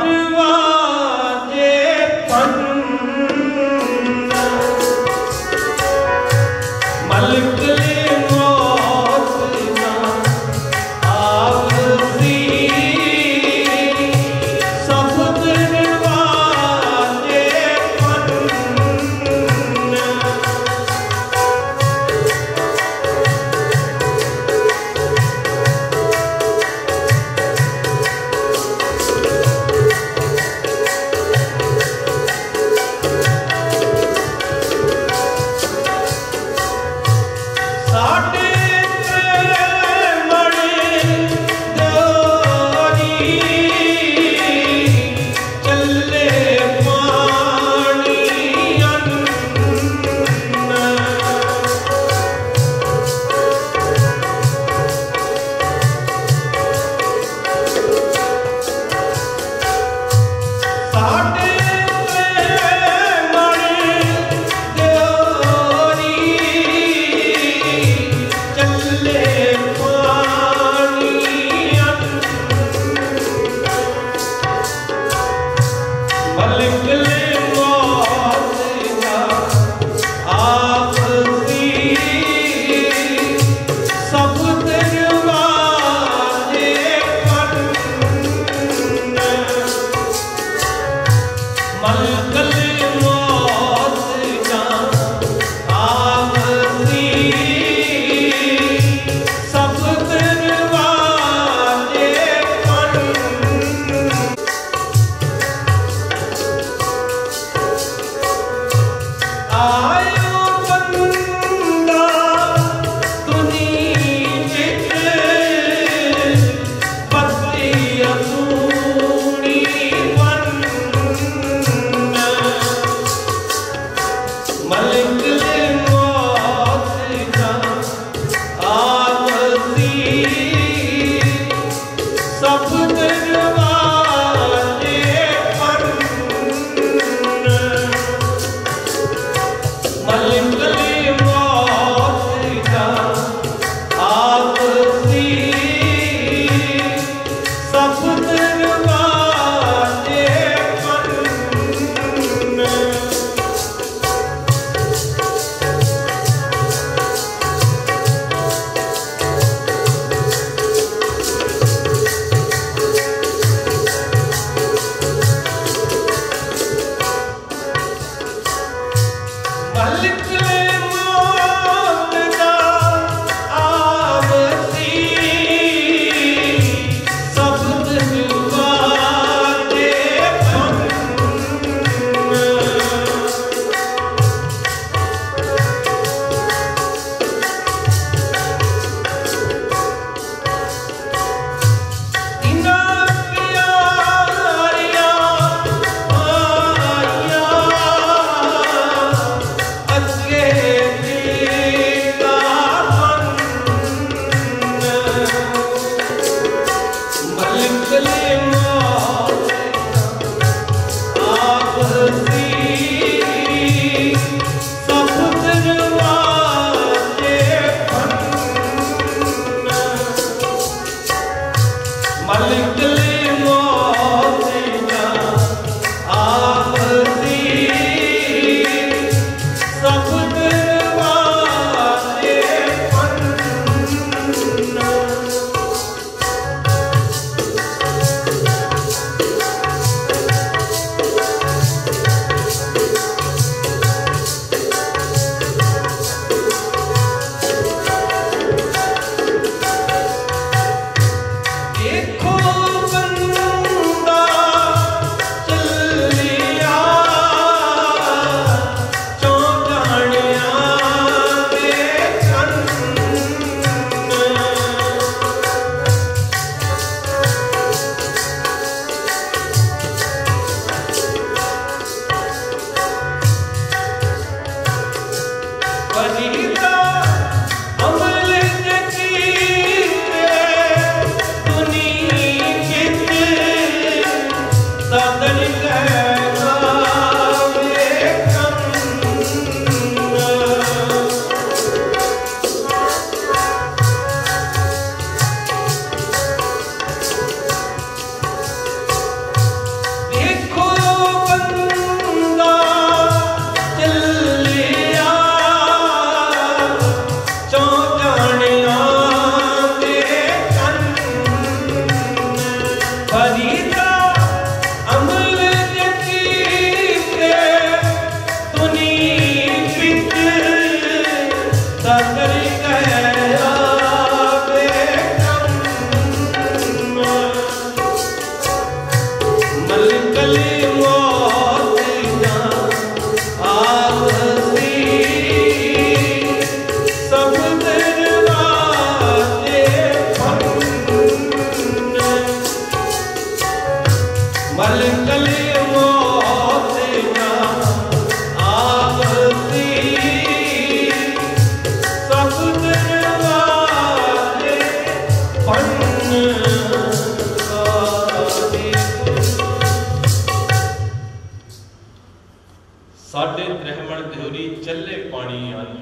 साडे ब्रह्मण देहरी चले पानी आन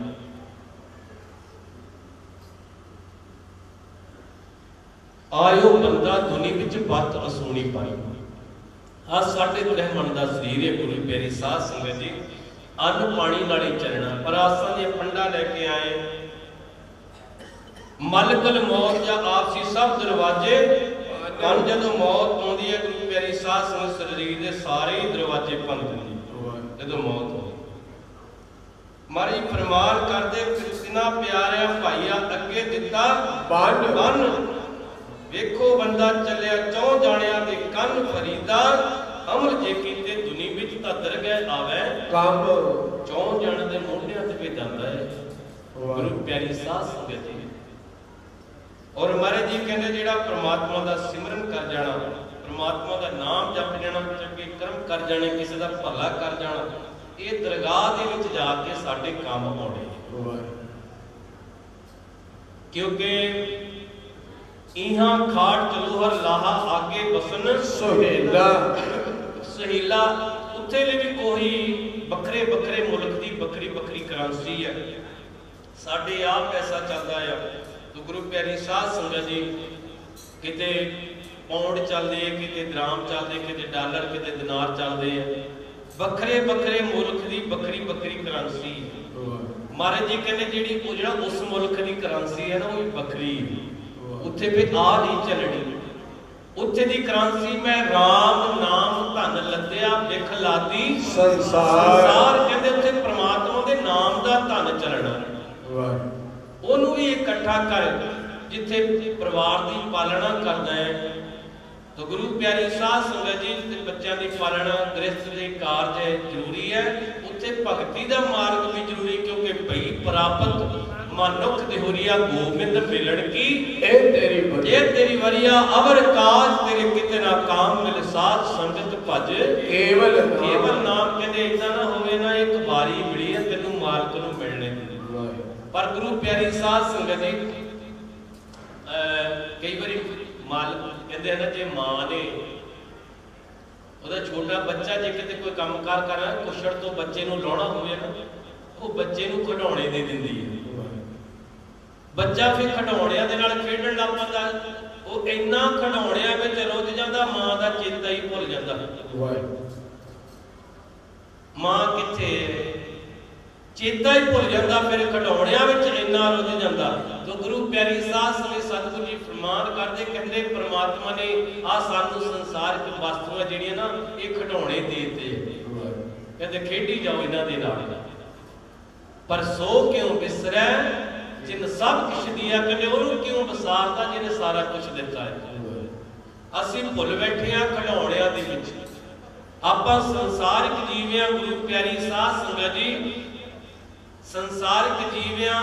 आयो बंदा दुनी विच बत असूनी पाई। आ साडे ब्रह्मण दा शरीर है गुरु प्यारी साध संगत जी, अन्न पानी नाल ही चलना। पर आसां दे फंडा लेके आए मलकल मौत या आपसी सब दरवाजे कल जदों मौत आउंदी है गुरु प्यारी साध संगत शरीर दे सारे दरवाजे बंद होंदे जदों मौत हो। मारी फरमान करदे कितना प्यारा भाईया अगे दिता बन बन वेखो बंदा चलिया चौ जाणिया दे कन फरीदा अमर जे कीते दुनी विच तां दरगह आवे काम चौ जाण दे मोढियां ते भी जांदा है गुरु प्यारी साध संगत जी। और महाराज जी कहंदे जेड़ा परमात्मा दा सिमरन कर जाना, परमात्मा दा नाम जप लेना, चंगे कर्म कर जाने, किसी दा भला कर जाना, ये दरगाह दे विच जाके साडे काम आउणे। क्योंकि इहां खाट चलोहर लाहा आगे बसन सुहेला सहेला उत्थे ले भी कोई बखरे बखरे मुल्क दी बखरी बखरी करंसी है। साडे आप पैसा चलदा है तो गुरु प्यारी साध संगत जी किते पौंड चलदे, किते दराम चलदे, किते डॉलर, किते दिनार चलदे हैं। बखरे बखरे मुल्क दी बखरी बखरी करंसी महाराज जी कहते जिहड़ी वो जिहड़ा उस मुल्क दी करंसी है ना वो बखरी उत्थे फिर आ नहीं चलनी। उत्थे दी करंसी मैं राम नाम धन लद्या विख लादी संसार कहते उत्थे परमात्मा दे नाम दा धन चलना। ओनू भी इकट्ठा कर जिथे परिवार की पालना करना है तो गुरु प्यारी साध संगत जी बच्चों की पालना गृहस्थ के कारज जरूरी है। उत्थे भगती का मार्ग भी जरूरी क्योंकि भई प्राप्त मनुख देहुरिया गोबिंद मिलन की ए तेरी वरिया अवर काज तेरे किते ना काम मिल साध संगत भज केवल केवल नाम कहते इतना ना होवे ना एक बारी मिली है तेनू मालक नू मिलने। पर गुरु प्यारी साध संगत जी कई बार मालक कहते हैं ना जे मां ने ਉਹਦਾ छोटा बच्चा जे किते कोई काम कार कर रहा कुछड़ तो बच्चे नू लाउणा होवे ना वो बच्चे नू खिडौणे दे दिंदी है। बच्चा फिर खिडौणिਆਂ ਦੇ ਨਾਲ ਖੇਡਣ ਲੱਗ ਪੈਂਦਾ ਉਹ ਇੰਨਾ ਖਿਡੌਣਿਆਂ ਵਿੱਚ ਰੁੱਝ ਜਾਂਦਾ ਮਾਂ ਦਾ ਚੇਤਾ ਹੀ ਭੁੱਲ ਜਾਂਦਾ। ਮਾਂ ਕਿੱਥੇ चेता ही भुल जाता फिर खिडौणियां विच इन्ना रुझ जाता। तो गुरु प्यारी साध संगत सतगुरु जी फरमान करते कहते परमात्मा ने आ सानू संसारिक वस्तुआं जिहड़ियां ना ये खिडौणे देते कहते खेडी जाओ इन्हां दे नाल पर सो क्यों बिसरै जिन सब कुछ दिया कहते ओनू क्यों विसारदा जिन्हें सारा कुछ दिता है। असीं भुल बैठे हां खिडौणियां दे विच आपां संसारिक जीवियां गुरु प्यारी साध संगत जी संसारिक जीवियां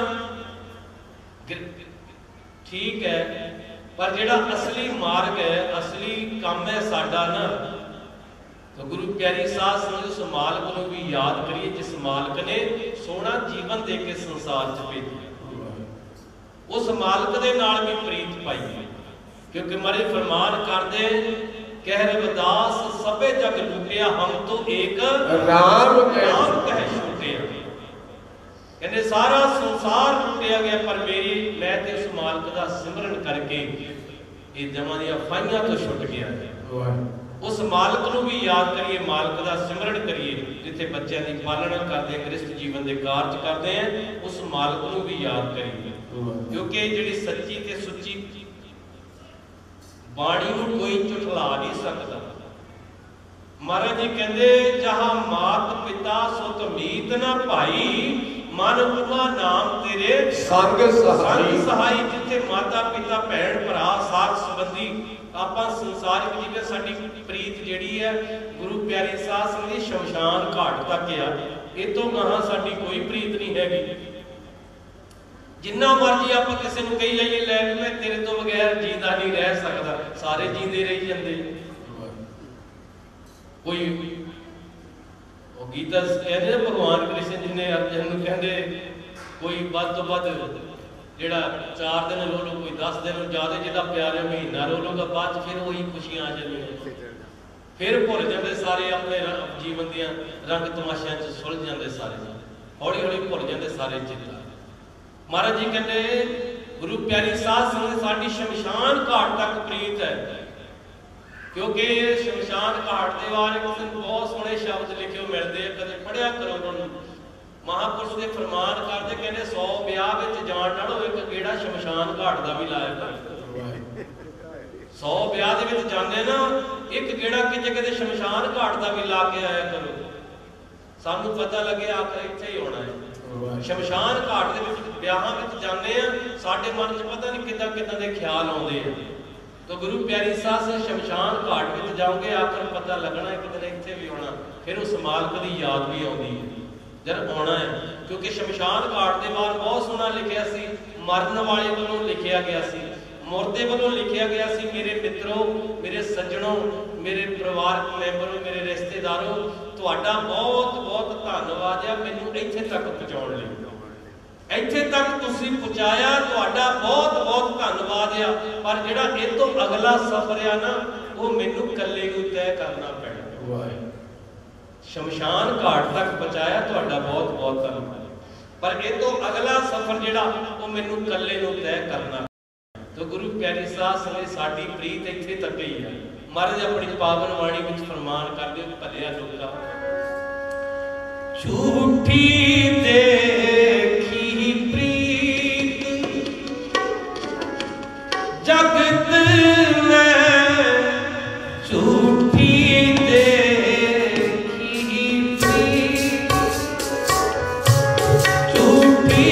ठीक है पर जिहड़ा असली मार्ग है असली काम है साडा ना तो गुरु प्यारी साध संगत उस मालक को भी याद करिए जिस मालक ने सोहना जीवन दे के संसार च भेजिया उस मालक दे नाल भी प्रीत पाई क्योंकि मरे फरमान करदे कह रविदास सबे जग लुटिया हम तो एक राम कह छूटिया कहते सारा संसार लुटिया गया पर मेरी मैं ते उस मालक का सिमरन करके ये जमां दी फाइयां तो छुट गया। उस मालक नू भी याद करिए मालक का सिमरन करिए जिथे बच्चों की पालना करते गृहस्थ जीवन के कारज करते हैं उस मालक नू भी याद करिए क्योंकि जिहड़ी सच्ची ते सुच्ची बाणी नू कोई झुठला नहीं सकता। महाराज जी कहते जहां मात पिता सुत मीत ना भाई मन उमा नाम तेरे संग सहाई जिथे माता पिता भैन भरा साथ संबंधी आपां संसारिक जीवन साडी प्रीत जिहड़ी है गुरु प्यारी साध संगत शमशान घाट तक आ इस तो गाहां साडी कोई प्रीत नहीं हैगी। जिन्ना मर्जी आपां किसी नूं कही जाइए लै मैं तेरे तो बगैर जींदा नहीं रह सकदा सारे जींदे रही जांदे। कोई गीता कहते भगवान कृष्ण जी ने अर्जुन नूं कहंदे कोई वध तो वध ਜਿਹੜਾ 4 ਦਿਨ ਰੋ ਲਓ, ਕੋਈ 10 ਦਿਨ ਜ਼ਿਆਦਾ ਜਿਹਦਾ ਪਿਆਰ ਮਹੀਨਾ ਰੋ ਲਊਗਾ, ਬਾਅਦ 'ਚ ਫਿਰ ਉਹੀ ਖੁਸ਼ੀਆਂ ਆ ਜਾਂਦੀਆਂ, ਫਿਰ ਭੁੱਲ ਜਾਂਦੇ ਸਾਰੇ ਆਪਣੇ ਜੀਵਨ ਦੀਆਂ ਰੰਗ ਤਮਾਸ਼ਿਆਂ 'ਚ ਸੁਲਝ ਜਾਂਦੇ ਸਾਰੇ, ਹੌਲੀ ਹੌਲੀ ਭੁੱਲ ਜਾਂਦੇ ਸਾਰੇ ਚਿੱਤ। ਮਹਾਰਾਜ ਜੀ ਕਹਿੰਦੇ ਗੁਰੂ ਪਿਆਰੀ ਸਾਧ ਸੰਗਤ ਸਾਡੀ ਸ਼ਮਸ਼ਾਨ ਘਾਟ ਤੱਕ ਪ੍ਰੀਤ ਹੈ, ਕਿਉਂਕਿ ਸ਼ਮਸ਼ਾਨ ਘਾਟ ਦੇ ਬਾਰੇ ਬਹੁਤ ਸੋਹਣੇ ਸ਼ਬਦ ਲਿਖੇ ਮਿਲਦੇ ਆ, ਕਦੇ ਪੜ੍ਹਿਆ ਕਰੋ ਉਹਨਾਂ ਨੂੰ। ਮਹਾਂਪੁਰਸ਼ ਦੇ ਫਰਮਾਨ ਕਰਦੇ, ਕਹਿੰਦੇ 100 ਵਿਆਹ ਵਿੱਚ ਜਾਣ ਨਾਲੋਂ ਇੱਕ ਗੇੜਾ ਸ਼ਮਸ਼ਾਨ ਘਾਟ ਦਾ ਵੀ ਲਾਇਆ ਕਰੋ। 100 ਵਿਆਹ ਦੇ ਵਿੱਚ ਜਾਂਦੇ ਨਾ, ਇੱਕ ਗੇੜਾ ਕਿਤੇ ਸ਼ਮਸ਼ਾਨ ਘਾਟ ਦਾ ਵੀ ਲਾ ਕੇ ਆਇਆ ਕਰੋ, ਸਾਨੂੰ ਪਤਾ ਲੱਗੇ ਆਖਰ ਇੱਥੇ ਹੀ ਹੋਣਾ ਹੈ। ਸ਼ਮਸ਼ਾਨ ਘਾਟ ਦੇ ਵਿੱਚ ਵਿਆਹਾਂ ਵਿੱਚ ਜਾਂਦੇ ਆ, ਸਾਡੇ ਮਨ 'ਚ ਪਤਾ ਨਹੀਂ ਕਿੱਦਾਂ ਕਿੱਦਾਂ ਦੇ ਖਿਆਲ ਆਉਂਦੇ ਆ। ਤਾਂ ਗੁਰੂ ਪਿਆਰੀ ਸਾਧ ਸ਼ਮਸ਼ਾਨ ਘਾਟ ਵਿੱਚ ਜਾਓਗੇ, ਆਖਰ ਪਤਾ ਲੱਗਣਾ ਇੱਕ ਦਿਨ ਇੱਥੇ ਵੀ ਹੋਣਾ, ਫਿਰ ਉਸ ਮਾਲਕ ਦੀ ਯਾਦ ਵੀ ਆਉਂਦੀ ਹੈ ਜਦ ਆਉਣਾ ਹੈ। ਕਿਉਂਕਿ ਸ਼ਮਸ਼ਾਨ ਘਾਟ ਦੇ ਬਾਅਦ ਬਹੁਤ ਸੋਹਣਾ ਲਿਖਿਆ ਸੀ, ਮਰਨ ਵਾਲੇ ਵੱਲੋਂ ਲਿਖਿਆ ਗਿਆ ਸੀ, ਮੁਰਦੇ ਵੱਲੋਂ ਲਿਖਿਆ ਗਿਆ ਸੀ, ਮੇਰੇ ਮਿੱਤਰੋ, ਮੇਰੇ ਸੱਜਣੋ, ਮੇਰੇ ਪਰਿਵਾਰਕ ਮੈਂਬਰੋ, ਮੇਰੇ ਰਿਸ਼ਤੇਦਾਰੋ, ਤੁਹਾਡਾ ਬਹੁਤ ਬਹੁਤ ਧੰਨਵਾਦ ਆ ਮੈਨੂੰ ਇੱਥੇ ਤੱਕ ਪਹੁੰਚਾਉਣ ਲਈ। ਇੱਥੇ ਤੱਕ ਤੁਸੀਂ ਪਹੁੰਚਾਇਆ, ਤੁਹਾਡਾ ਬਹੁਤ ਬਹੁਤ ਧੰਨਵਾਦ ਆ। ਪਰ ਜਿਹੜਾ ਇਹ ਤੋਂ ਅਗਲਾ ਸਫ਼ਰ ਆ ਨਾ, ਉਹ ਮੈਨੂੰ ਇਕੱਲੇ ਨੂੰ ਤੈਅ ਕਰਨਾ ਪੈਣਾ। ਸ਼ਮਸ਼ਾਨ ਘਾਟ ਤੱਕ ਪਹੁੰਚਾਇਆ, ਤੁਹਾਡਾ ਬਹੁਤ ਬਹੁਤ ਧੰਨਵਾਦ। ਪਰ ਇਹ ਤੋਂ ਅਗਲਾ ਸਫ਼ਰ ਜਿਹੜਾ ਉਹ ਮੈਨੂੰ ਇਕੱਲੇ ਨੂੰ ਤੈਅ ਕਰਨਾ। तो गुरु प्यारी साध संगत साडी प्रीत इत्थे तक ही है। महाराज अपनी पावन वाणी विच फरमान करदे, भलिया लोका झूठी देखी प्रीत जगत में, झूठी देखी प्रीत, झूठी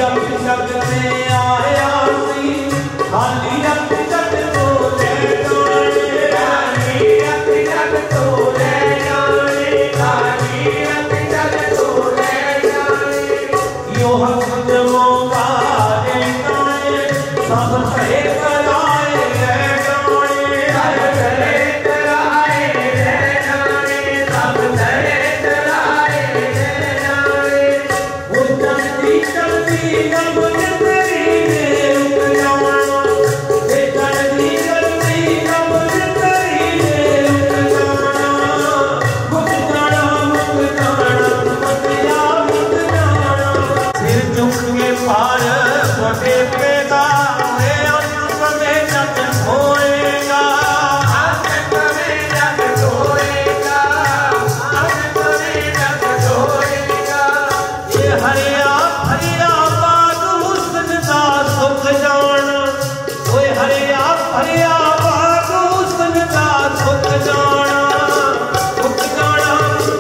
अख जग में आया सी खाली अख जग तो ले जाने खाली अख जग तो ले जाने खाली अख जग तो ले जाने यो हक जमो गाए गाए सब सहे कराए ले जाने सब सहे कराए ले जाने सब सहे कराए ले जाने वो चलती चलती जब तेरी रुक जाना ये चलती चलती जब तेरी रुक जाना मुक जाना बतिया मुक जाना सिर झुक के पार बटे पेगा रे अंत में जग होएगा अंत में जग होएगा अंत में जग होएगा ये हरिया हरिया बाग हुस्न दा सुख जाना ओए हरिया हरिया बाग हुस्न दा सुख जाना मुक जाना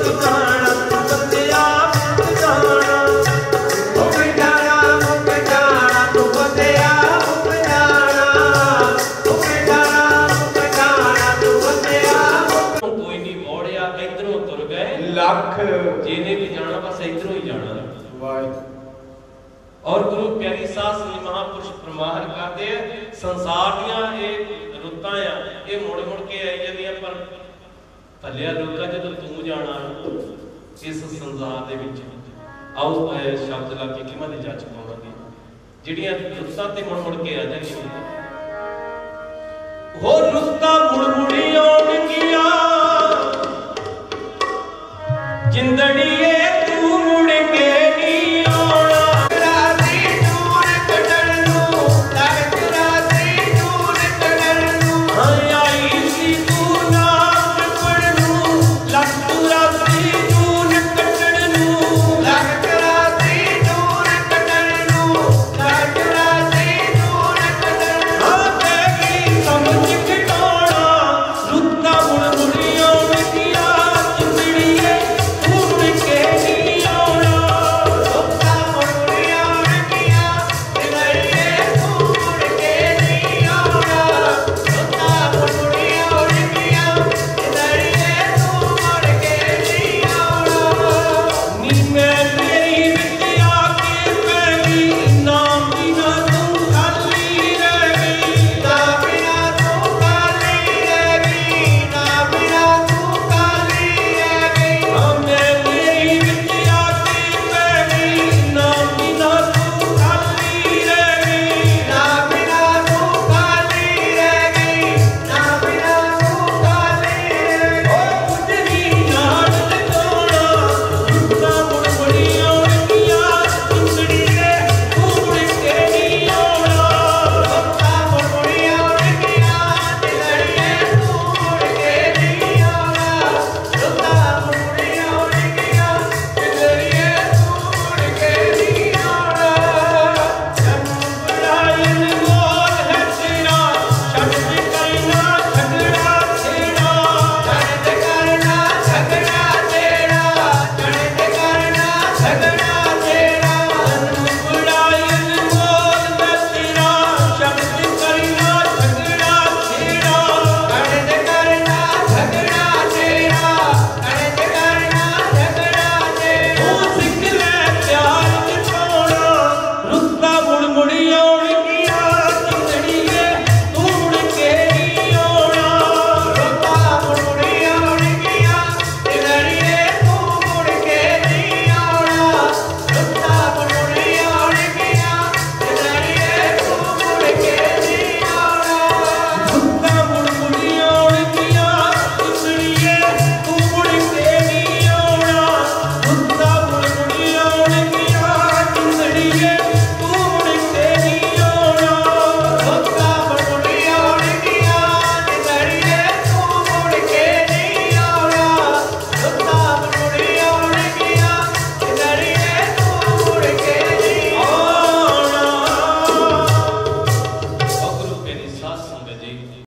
बतिया मुक जाना मुक जाना तू बतिया मुक जाना मुक जाना तू बतिया
कोई नहीं मोड़िया इधरों तुर गए
लख
जिन्हें भी जाना बस इधरों ही जाना
वाह
और गुरु प्यारी सास ने महापुरुष प्रमाण करते हैं संसार दियां ये रुतां आ ये मुड़ मुड़ के आई जांदियां पर भलिया लोका जदों तू जाना इस संसार दे विच आओ शब्द ला के किमां दे जज पावांगे ਜਿਹੜੀਆਂ ਰੁੱਤਾਂ ਤੇ ਮੁੜ ਮੁੜ ਕੇ ਆ ਜਾਣਗੀਆਂ ਹੋ ਰੁੱਤਾਂ ਮੁੜ ਮੁੜੀ ਆਉਣਗੀਆਂ ਜਿੰਦੜੀਏ